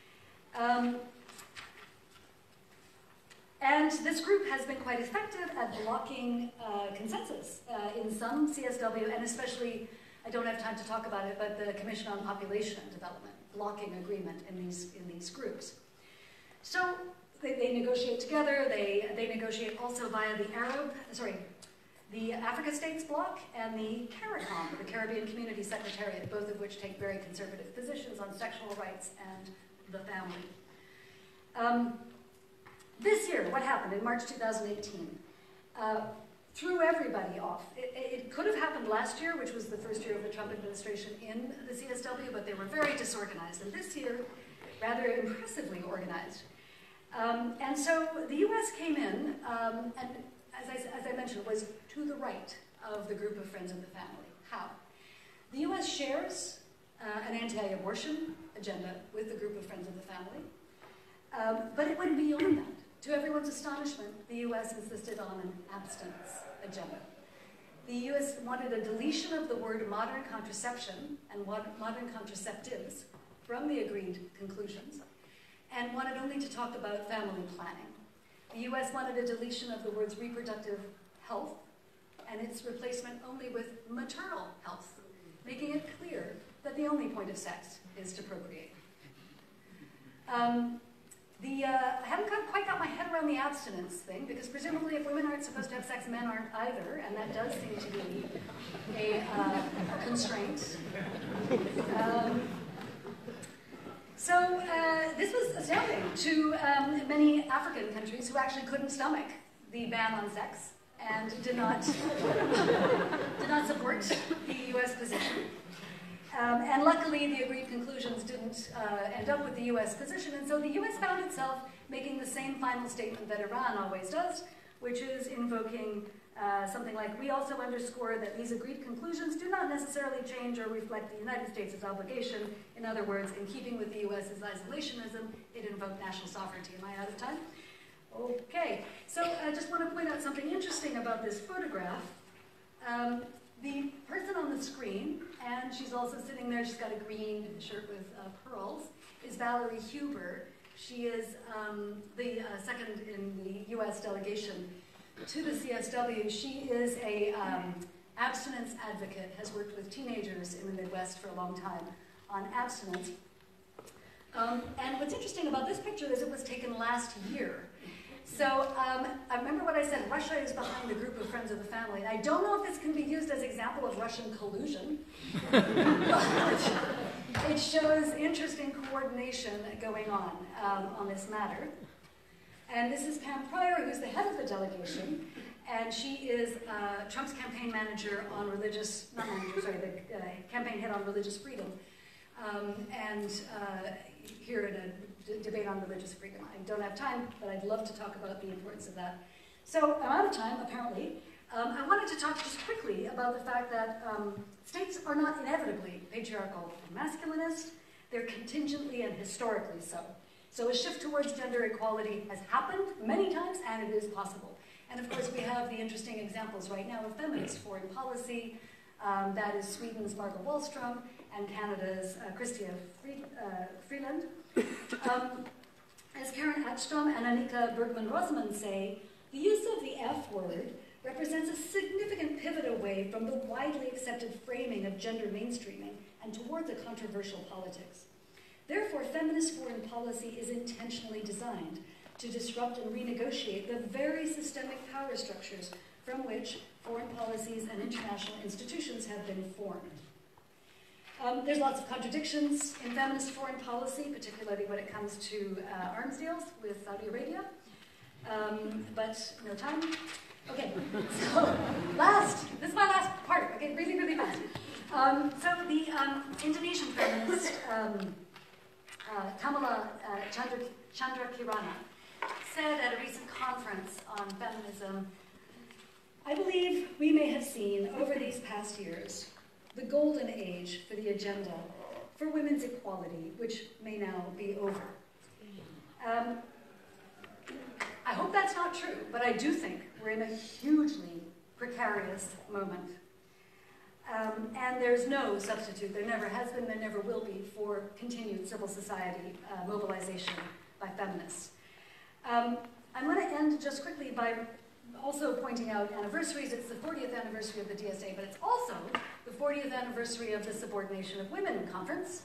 And this group has been quite effective at blocking consensus in some CSW, and especially, I don't have time to talk about it, but the Commission on Population and Development, blocking agreement in these groups. So they negotiate together, they negotiate also via the Africa States Bloc and the CARICOM, the Caribbean Community Secretariat, both of which take very conservative positions on sexual rights and the family. This year, what happened in March 2018? Threw everybody off. It could have happened last year, which was the first year of the Trump administration in the CSW, but they were very disorganized. And this year, rather impressively organized. And so the US came in, and as I mentioned, was to the right of the Group of Friends of the Family. How? The US shares an anti-abortion agenda with the Group of Friends of the Family, but it went beyond that. To everyone's astonishment, the US insisted on an abstinence agenda. The US wanted a deletion of the word modern contraception and modern contraceptives from the agreed conclusions, and wanted only to talk about family planning. The US wanted a deletion of the words reproductive health and its replacement only with maternal health, making it clear that the only point of sex is to procreate. I haven't quite got my head around the abstinence thing, because presumably if women aren't supposed to have sex, men aren't either, and that does seem to be a constraint. This was astounding to many African countries who actually couldn't stomach the ban on sex and did not support the US position. And luckily, the agreed conclusions didn't end up with the US position, and so the US found itself making the same final statement that Iran always does, which is invoking something like, we also underscore that these agreed conclusions do not necessarily change or reflect the United States' obligation. In other words, in keeping with the US's isolationism, it invoked national sovereignty. Am I out of time? Okay, so I just want to point out something interesting about this photograph. The person on the screen, and she's also sitting there, she's got a green shirt with pearls, is Valerie Huber. She is the second in the US delegation to the CSW. She is a abstinence advocate, has worked with teenagers in the Midwest for a long time on abstinence. And what's interesting about this picture is it was taken last year. So I remember what I said, Russia is behind a group of friends of the family. And I don't know if this can be used as an example of Russian collusion, but it shows interesting coordination going on this matter. And this is Pam Pryor, who's the head of the delegation, and she is Trump's campaign manager on religious, not manager, sorry, the campaign head on religious freedom. And here in a debate on religious freedom. I don't have time, but I'd love to talk about the importance of that. So I'm out of time, apparently. I wanted to talk just quickly about the fact that states are not inevitably patriarchal and masculinist. They're contingently and historically so. So a shift towards gender equality has happened many times, and it is possible. And of course, we have the interesting examples right now of feminist foreign policy. That is Sweden's Margot Wallström and Canada's Chrystia Freeland. As Karen Atstrom and Annika Bergman-Roseman say, the use of the F word represents a significant pivot away from the widely accepted framing of gender mainstreaming and towards a controversial politics. Therefore, feminist foreign policy is intentionally designed to disrupt and renegotiate the very systemic power structures from which foreign policies and international institutions have been formed. There's lots of contradictions in feminist foreign policy, particularly when it comes to arms deals with Saudi Arabia, but no time. Okay, so this is my last part, okay, really, really fast. So the Indonesian feminist, Tamala Chandrakirana, said at a recent conference on feminism, I believe we may have seen over these past years the golden age for the agenda for women's equality, which may now be over. I hope that's not true, but I do think we're in a hugely precarious moment. And there's no substitute, there never has been, there never will be, for continued civil society mobilization by feminists. I'm going to end just quickly by also pointing out anniversaries. It's the 40th anniversary of the DSA, but it's also the 40th anniversary of the Subordination of Women Conference.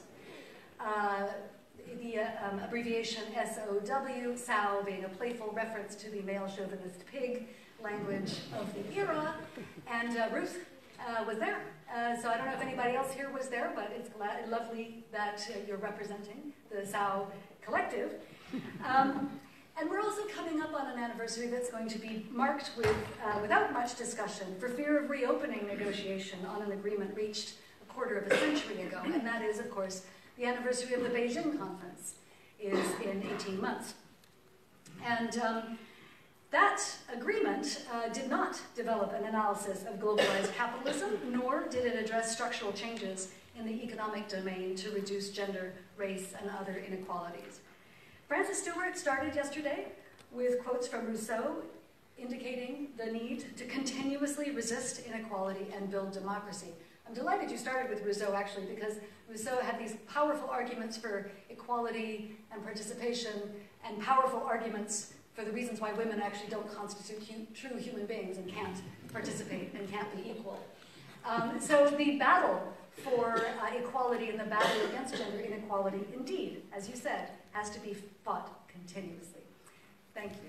The abbreviation SOW, sow being a playful reference to the male chauvinist pig language of the era. And Ruth was there. So I don't know if anybody else here was there, but it's lovely that you're representing the sow collective. And we're also coming up on an anniversary that's going to be marked with, without much discussion, for fear of reopening negotiation on an agreement reached a quarter of a century ago. And that is, of course, the anniversary of the Beijing Conference is in 18 months. And that agreement did not develop an analysis of globalized capitalism, nor did it address structural changes in the economic domain to reduce gender, race, and other inequalities. Frances Stewart started yesterday with quotes from Rousseau indicating the need to continuously resist inequality and build democracy. I'm delighted you started with Rousseau, actually, because Rousseau had these powerful arguments for equality and participation and powerful arguments for the reasons why women actually don't constitute true human beings and can't participate and can't be equal. So the battle for equality and the battle against gender inequality, indeed, as you said, has to be fought continuously. Thank you.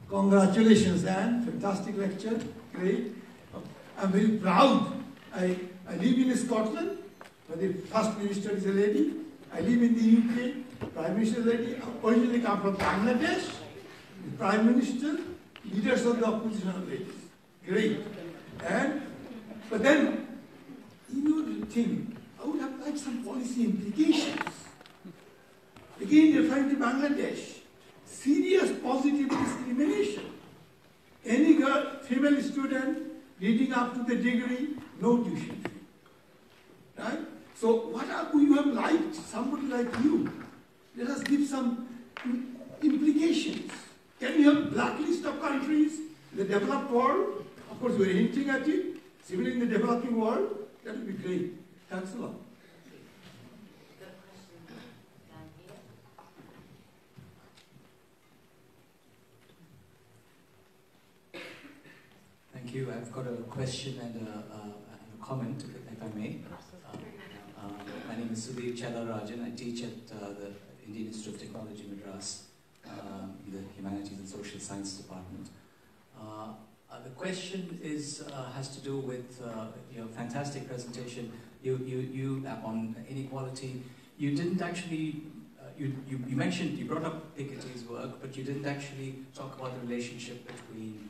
Congratulations, Anne. Fantastic lecture. Great. I'm very proud. I live in Scotland, where the First Minister is a lady. I live in the UK, Prime Minister is a lady. I originally come from Bangladesh. The Prime Minister, leaders of the opposition are ladies. Great. But then, you know the thing, I would have liked some policy implications. Again, referring to Bangladesh, serious positive discrimination. Any girl, female student, leading up to the degree, no tuition fee. Right? So what would you have liked, somebody like you? Let us give some implications. Can you have blacklist of countries in the developed world? Of course, we're hinting at it. Similarly, in the developing world, that would be great. Thanks a lot. Thank you. I've got a question and a comment, if I may. My name is Sudhir Chellarajan. I teach at the Indian Institute of Technology, Madras, in the Humanities and Social Science Department. The question has to do with your fantastic presentation. You on inequality. You didn't actually. You brought up Piketty's work, but you didn't actually talk about the relationship between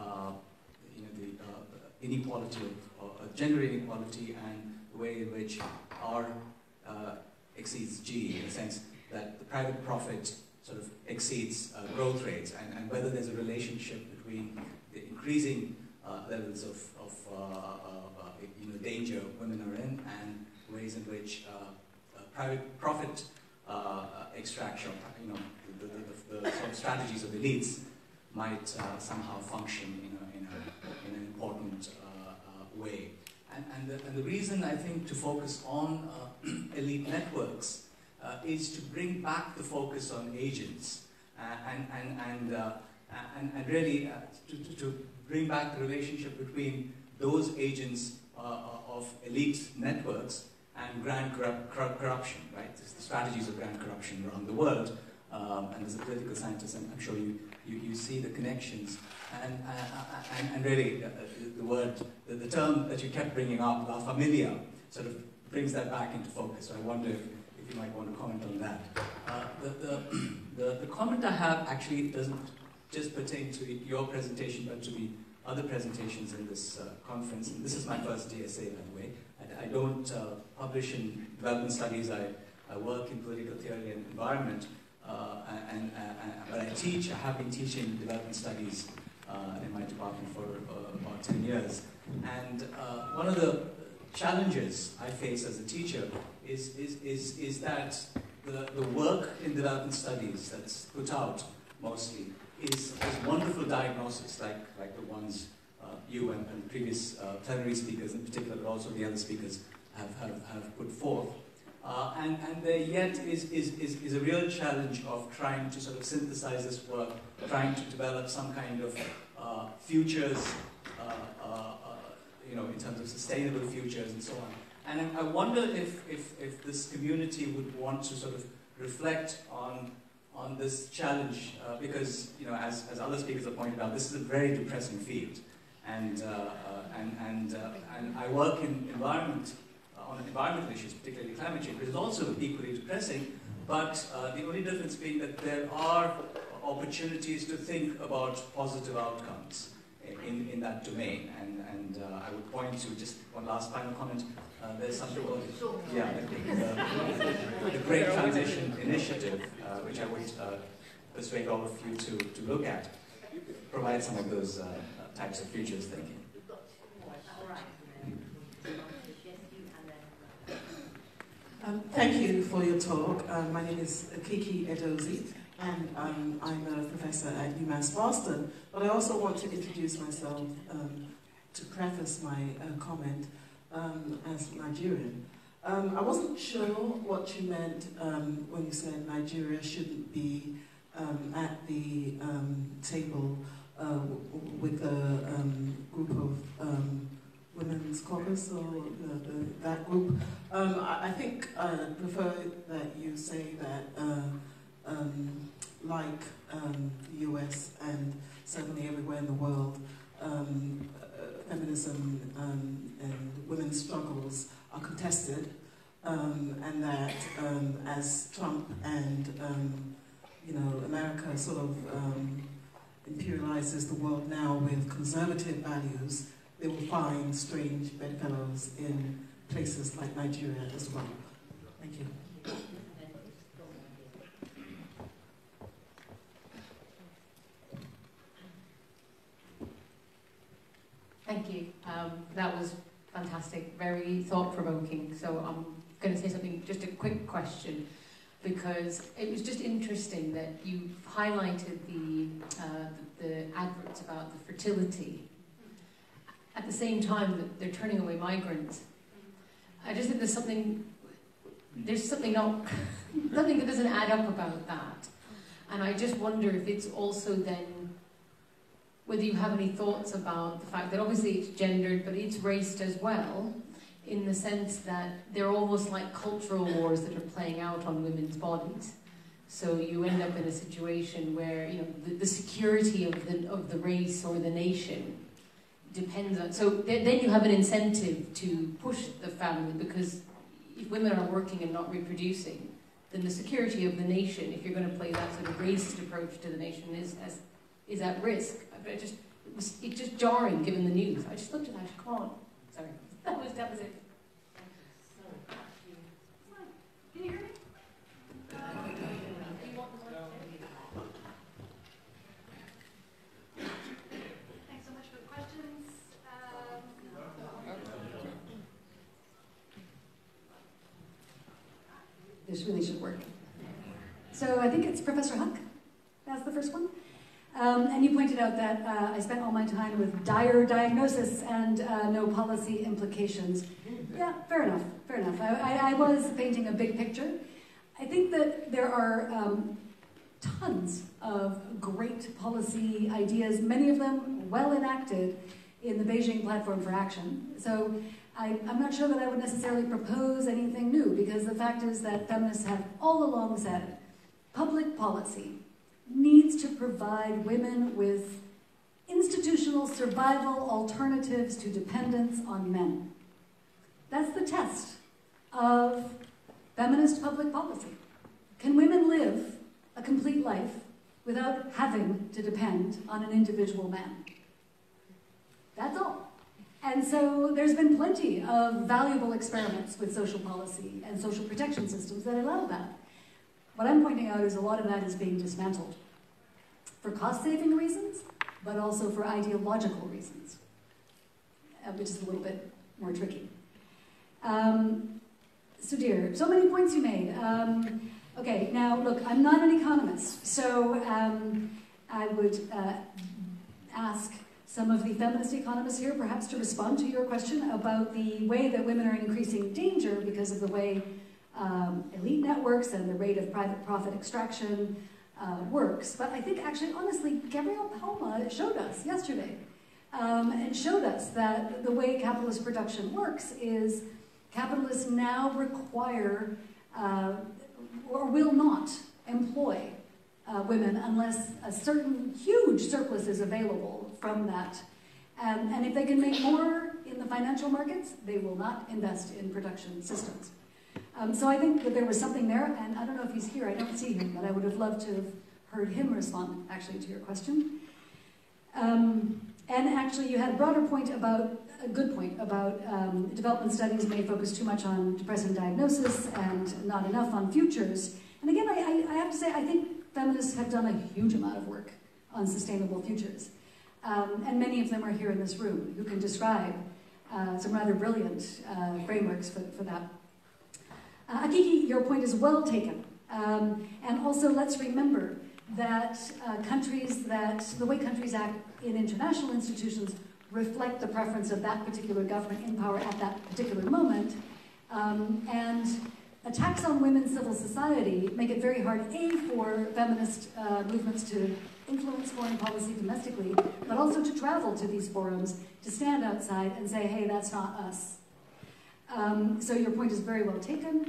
the inequality of gender inequality and the way in which R exceeds G, in the sense that the private profit sort of exceeds growth rates, and whether there's a relationship between the increasing levels of danger women are in and ways in which private profit extraction, the sort of strategies of elites might somehow function in an important way. And the reason I think to focus on elite networks is to bring back the focus on agents and really to bring back the relationship between those agents of elite networks and grand corruption, right? There's the strategies of grand corruption around the world, and as a political scientist, I'm sure you see the connections, and really the term that you kept bringing up, La Familia, sort of brings that back into focus. So I wonder if you might want to comment on that. The comment I have actually doesn't just pertain to your presentation, but to the other presentations in this conference. And this is my first DSA, by the way. I don't publish in development studies. I work in political theory and environment, but I have been teaching development studies in my department for about 10 years. And one of the challenges I face as a teacher is that the work in development studies that's put out mostly is wonderful diagnosis, like the ones you and previous plenary speakers in particular, but also the other speakers have put forth. And there yet is a real challenge of trying to sort of synthesize this work, trying to develop some kind of futures, in terms of sustainable futures and so on. And I wonder if this community would want to sort of reflect on this challenge, because as other speakers have pointed out, this is a very depressing field, and I work in environment. On environmental issues, particularly climate change, which is also equally depressing, but the only difference being that there are opportunities to think about positive outcomes in that domain. And I would point to just one last final comment. There's something called the Great Transition Initiative, which I would persuade all of you to look at, provide some of those types of futures thinking. Thank you for your talk. My name is Kiki Edozie, and I'm a professor at UMass Boston. But I also want to introduce myself to preface my comment as Nigerian. I wasn't sure what you meant when you said Nigeria shouldn't be at the table with a group of Women's Caucus, or that group. I think I prefer that you say that like the US and certainly everywhere in the world, feminism and women's struggles are contested, and that as Trump and America sort of imperializes the world now with conservative values, they will find strange bedfellows in places like Nigeria as well. Thank you. Thank you. That was fantastic, very thought-provoking. So I'm going to say something, just a quick question, because it was just interesting that you highlighted the adverts about the fertility at the same time that they're turning away migrants. I just think there's something nothing that doesn't add up about that. And I just wonder if it's also then, whether you have any thoughts about the fact that obviously it's gendered, but it's raced as well, in the sense that they're almost like cultural wars that are playing out on women's bodies. So you end up in a situation where the security of the race or the nation depends on. So then you have an incentive to push the family, because if women are working and not reproducing, then the security of the nation, if you're going to play that sort of racist approach to the nation, is at risk. But it's just jarring given the news. I just looked at that. Come on, sorry, that was it. Can you hear me? Thanks so much for the questions. This really should work. So I think it's Professor Huck. That's the first one. And you pointed out that I spent all my time with dire diagnosis and no policy implications. Yeah, fair enough, fair enough. I was painting a big picture. I think that there are tons of great policy ideas, many of them well enacted in the Beijing Platform for Action. So I'm not sure that I would necessarily propose anything new, because the fact is that feminists have all along said public policy needs to provide women with institutional survival alternatives to dependence on men. That's the test of feminist public policy. Can women live a complete life without having to depend on an individual man? That's all. And so there's been plenty of valuable experiments with social policy and social protection systems that allow that. What I'm pointing out is a lot of that is being dismantled for cost-saving reasons, but also for ideological reasons, which is a little bit more tricky. Sudhir, so many points you made. Okay, now look, I'm not an economist, so I would ask some of the feminist economists here perhaps to respond to your question about the way that women are in increasing danger because of the way elite networks and the rate of private profit extraction works. But I think actually, honestly, Gabrielle Palma showed us yesterday, and showed us that the way capitalist production works is capitalists now require or will not employ women unless a certain huge surplus is available from that. And if they can make more in the financial markets, they will not invest in production systems. So I think that there was something there, and I don't know if he's here, I don't see him, but I would have loved to have heard him respond, actually, to your question. And actually, you had a broader point about, a good point, about development studies may focus too much on depressing diagnosis and not enough on futures. And again, I have to say, I think feminists have done a huge amount of work on sustainable futures. And many of them are here in this room who can describe some rather brilliant frameworks for that. Akiki, your point is well taken. And also, let's remember that the way countries act in international institutions reflect the preference of that particular government in power at that particular moment. And attacks on women's civil society make it very hard, A, for feminist movements to influence foreign policy domestically, but also to travel to these forums, to stand outside and say, hey, that's not us. So your point is very well taken.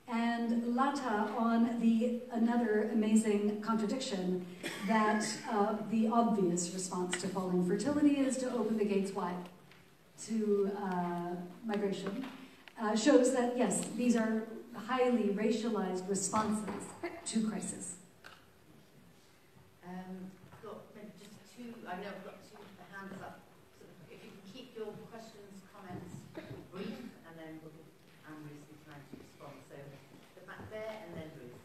and Lata on another amazing contradiction that the obvious response to falling fertility is to open the gates wide to migration, shows that, yes, these are highly racialized responses to crisis. Got maybe just two, I know I've got two hands up. So if you can keep your questions, comments brief, and then we'll give Anne-Ruth some time to respond. So the back there, and then Ruth.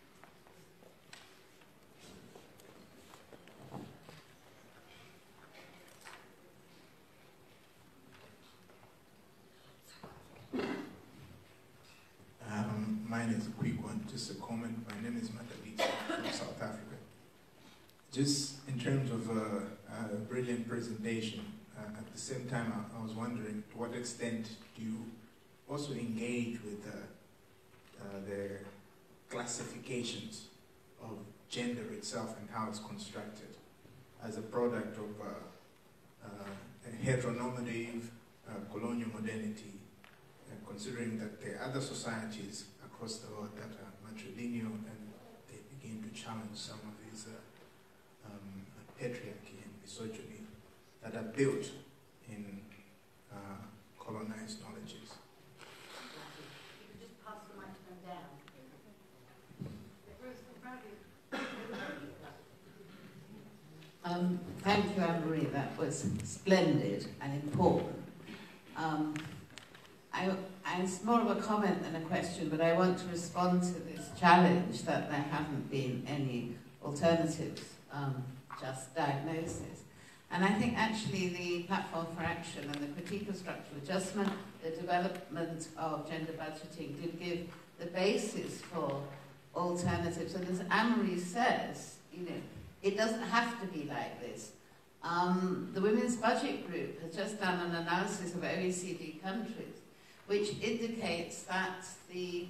Mine is a quick one, just a comment. My name is Matabita from South Africa. Just in terms of a brilliant presentation, at the same time I was wondering to what extent do you also engage with the classifications of gender itself and how it's constructed as a product of a heteronormative colonial modernity, considering that there are other societies across the world that are matrilineal and they begin to challenge some of these patriarchy and misogyny that are built in colonized knowledges. You could just pass the microphone down. Thank you, Anne-Marie. That was splendid and important. It's more of a comment than a question, but I want to respond to this challenge that there haven't been any alternatives, just diagnosis. And I think actually the Platform for Action and the critique of structural adjustment, the development of gender budgeting did give the basis for alternatives. And as Anne-Marie says, you know, it doesn't have to be like this. The Women's Budget Group has just done an analysis of OECD countries, which indicates that the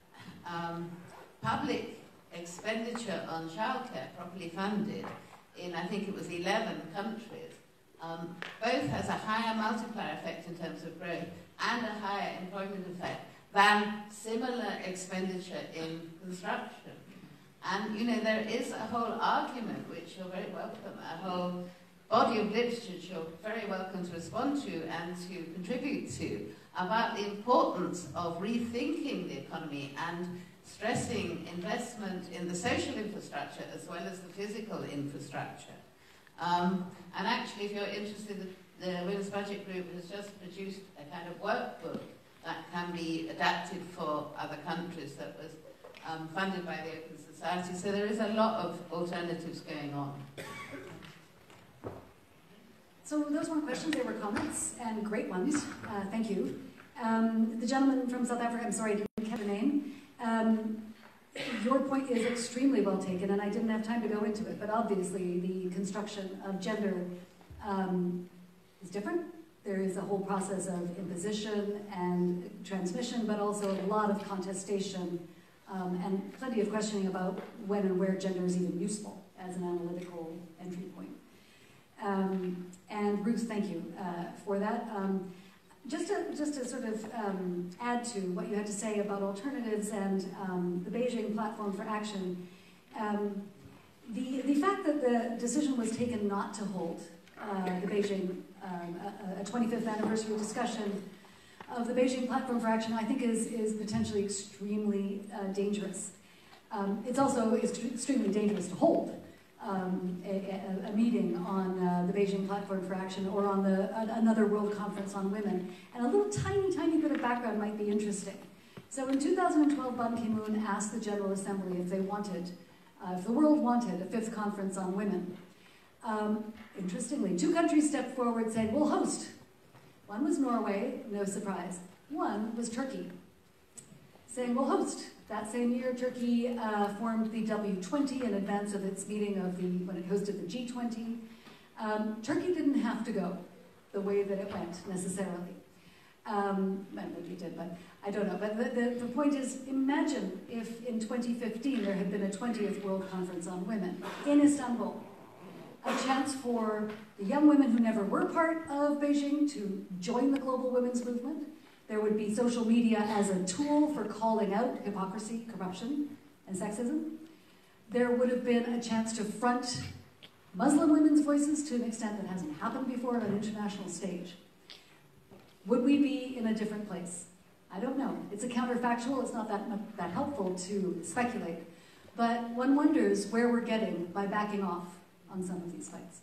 public expenditure on childcare, properly funded, in I think it was 11 countries, both has a higher multiplier effect in terms of growth and a higher employment effect than similar expenditure in construction. And, you know, there is a whole argument, which you're very welcome, a whole body of literature you're very welcome to respond to and to contribute to, about the importance of rethinking the economy and stressing investment in the social infrastructure as well as the physical infrastructure. And actually, if you're interested, the Women's Budget Group has just produced a kind of workbook that can be adapted for other countries that was funded by the Open Society. So there is a lot of alternatives going on. So those weren't questions, they were comments, and great ones. Thank you. The gentleman from South Africa, I'm sorry, I didn't catch your name. Your point is extremely well taken, and I didn't have time to go into it, but obviously the construction of gender is different. There is a whole process of imposition and transmission, but also a lot of contestation and plenty of questioning about when and where gender is even useful as an analytical entry point. And Ruth, thank you for that. Just to sort of add to what you had to say about alternatives and the Beijing Platform for Action, the fact that the decision was taken not to hold the Beijing, a 25th anniversary discussion of the Beijing Platform for Action, I think is potentially extremely dangerous. It's also extremely dangerous to hold a meeting on the Beijing Platform for Action or on another World Conference on Women. And a little tiny bit of background might be interesting. So in 2012, Ban Ki-moon asked the General Assembly if they wanted, if the world wanted a 5th conference on women. Interestingly, 2 countries stepped forward saying, we'll host. One was Norway, no surprise. One was Turkey, saying, we'll host. That same year, Turkey formed the W20 in advance of its meeting when it hosted the G20. Turkey didn't have to go the way that it went, necessarily. Maybe it did, but I don't know. But the point is, imagine if in 2015 there had been a 20th World Conference on Women in Istanbul. A chance for the young women who never were part of Beijing to join the global women's movement, There would be social media as a tool for calling out hypocrisy, corruption, and sexism. There would have been a chance to front Muslim women's voices to an extent that hasn't happened before on an international stage. Would we be in a different place? I don't know. It's a counterfactual. It's not that helpful to speculate. But one wonders where we're getting by backing off on some of these fights.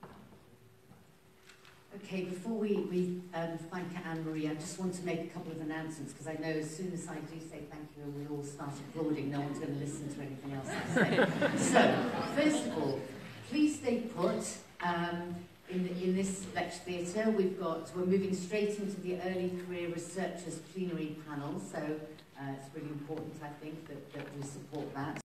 Okay, before we thank Anne-Marie, I just want to make a couple of announcements, because I know as soon as I do say thank you and we all start applauding, no one's going to listen to anything else I say. So, first of all, please stay put. In this lecture theatre, we're moving straight into the Early Career Researchers Plenary Panel, so it's really important, I think, that we support that.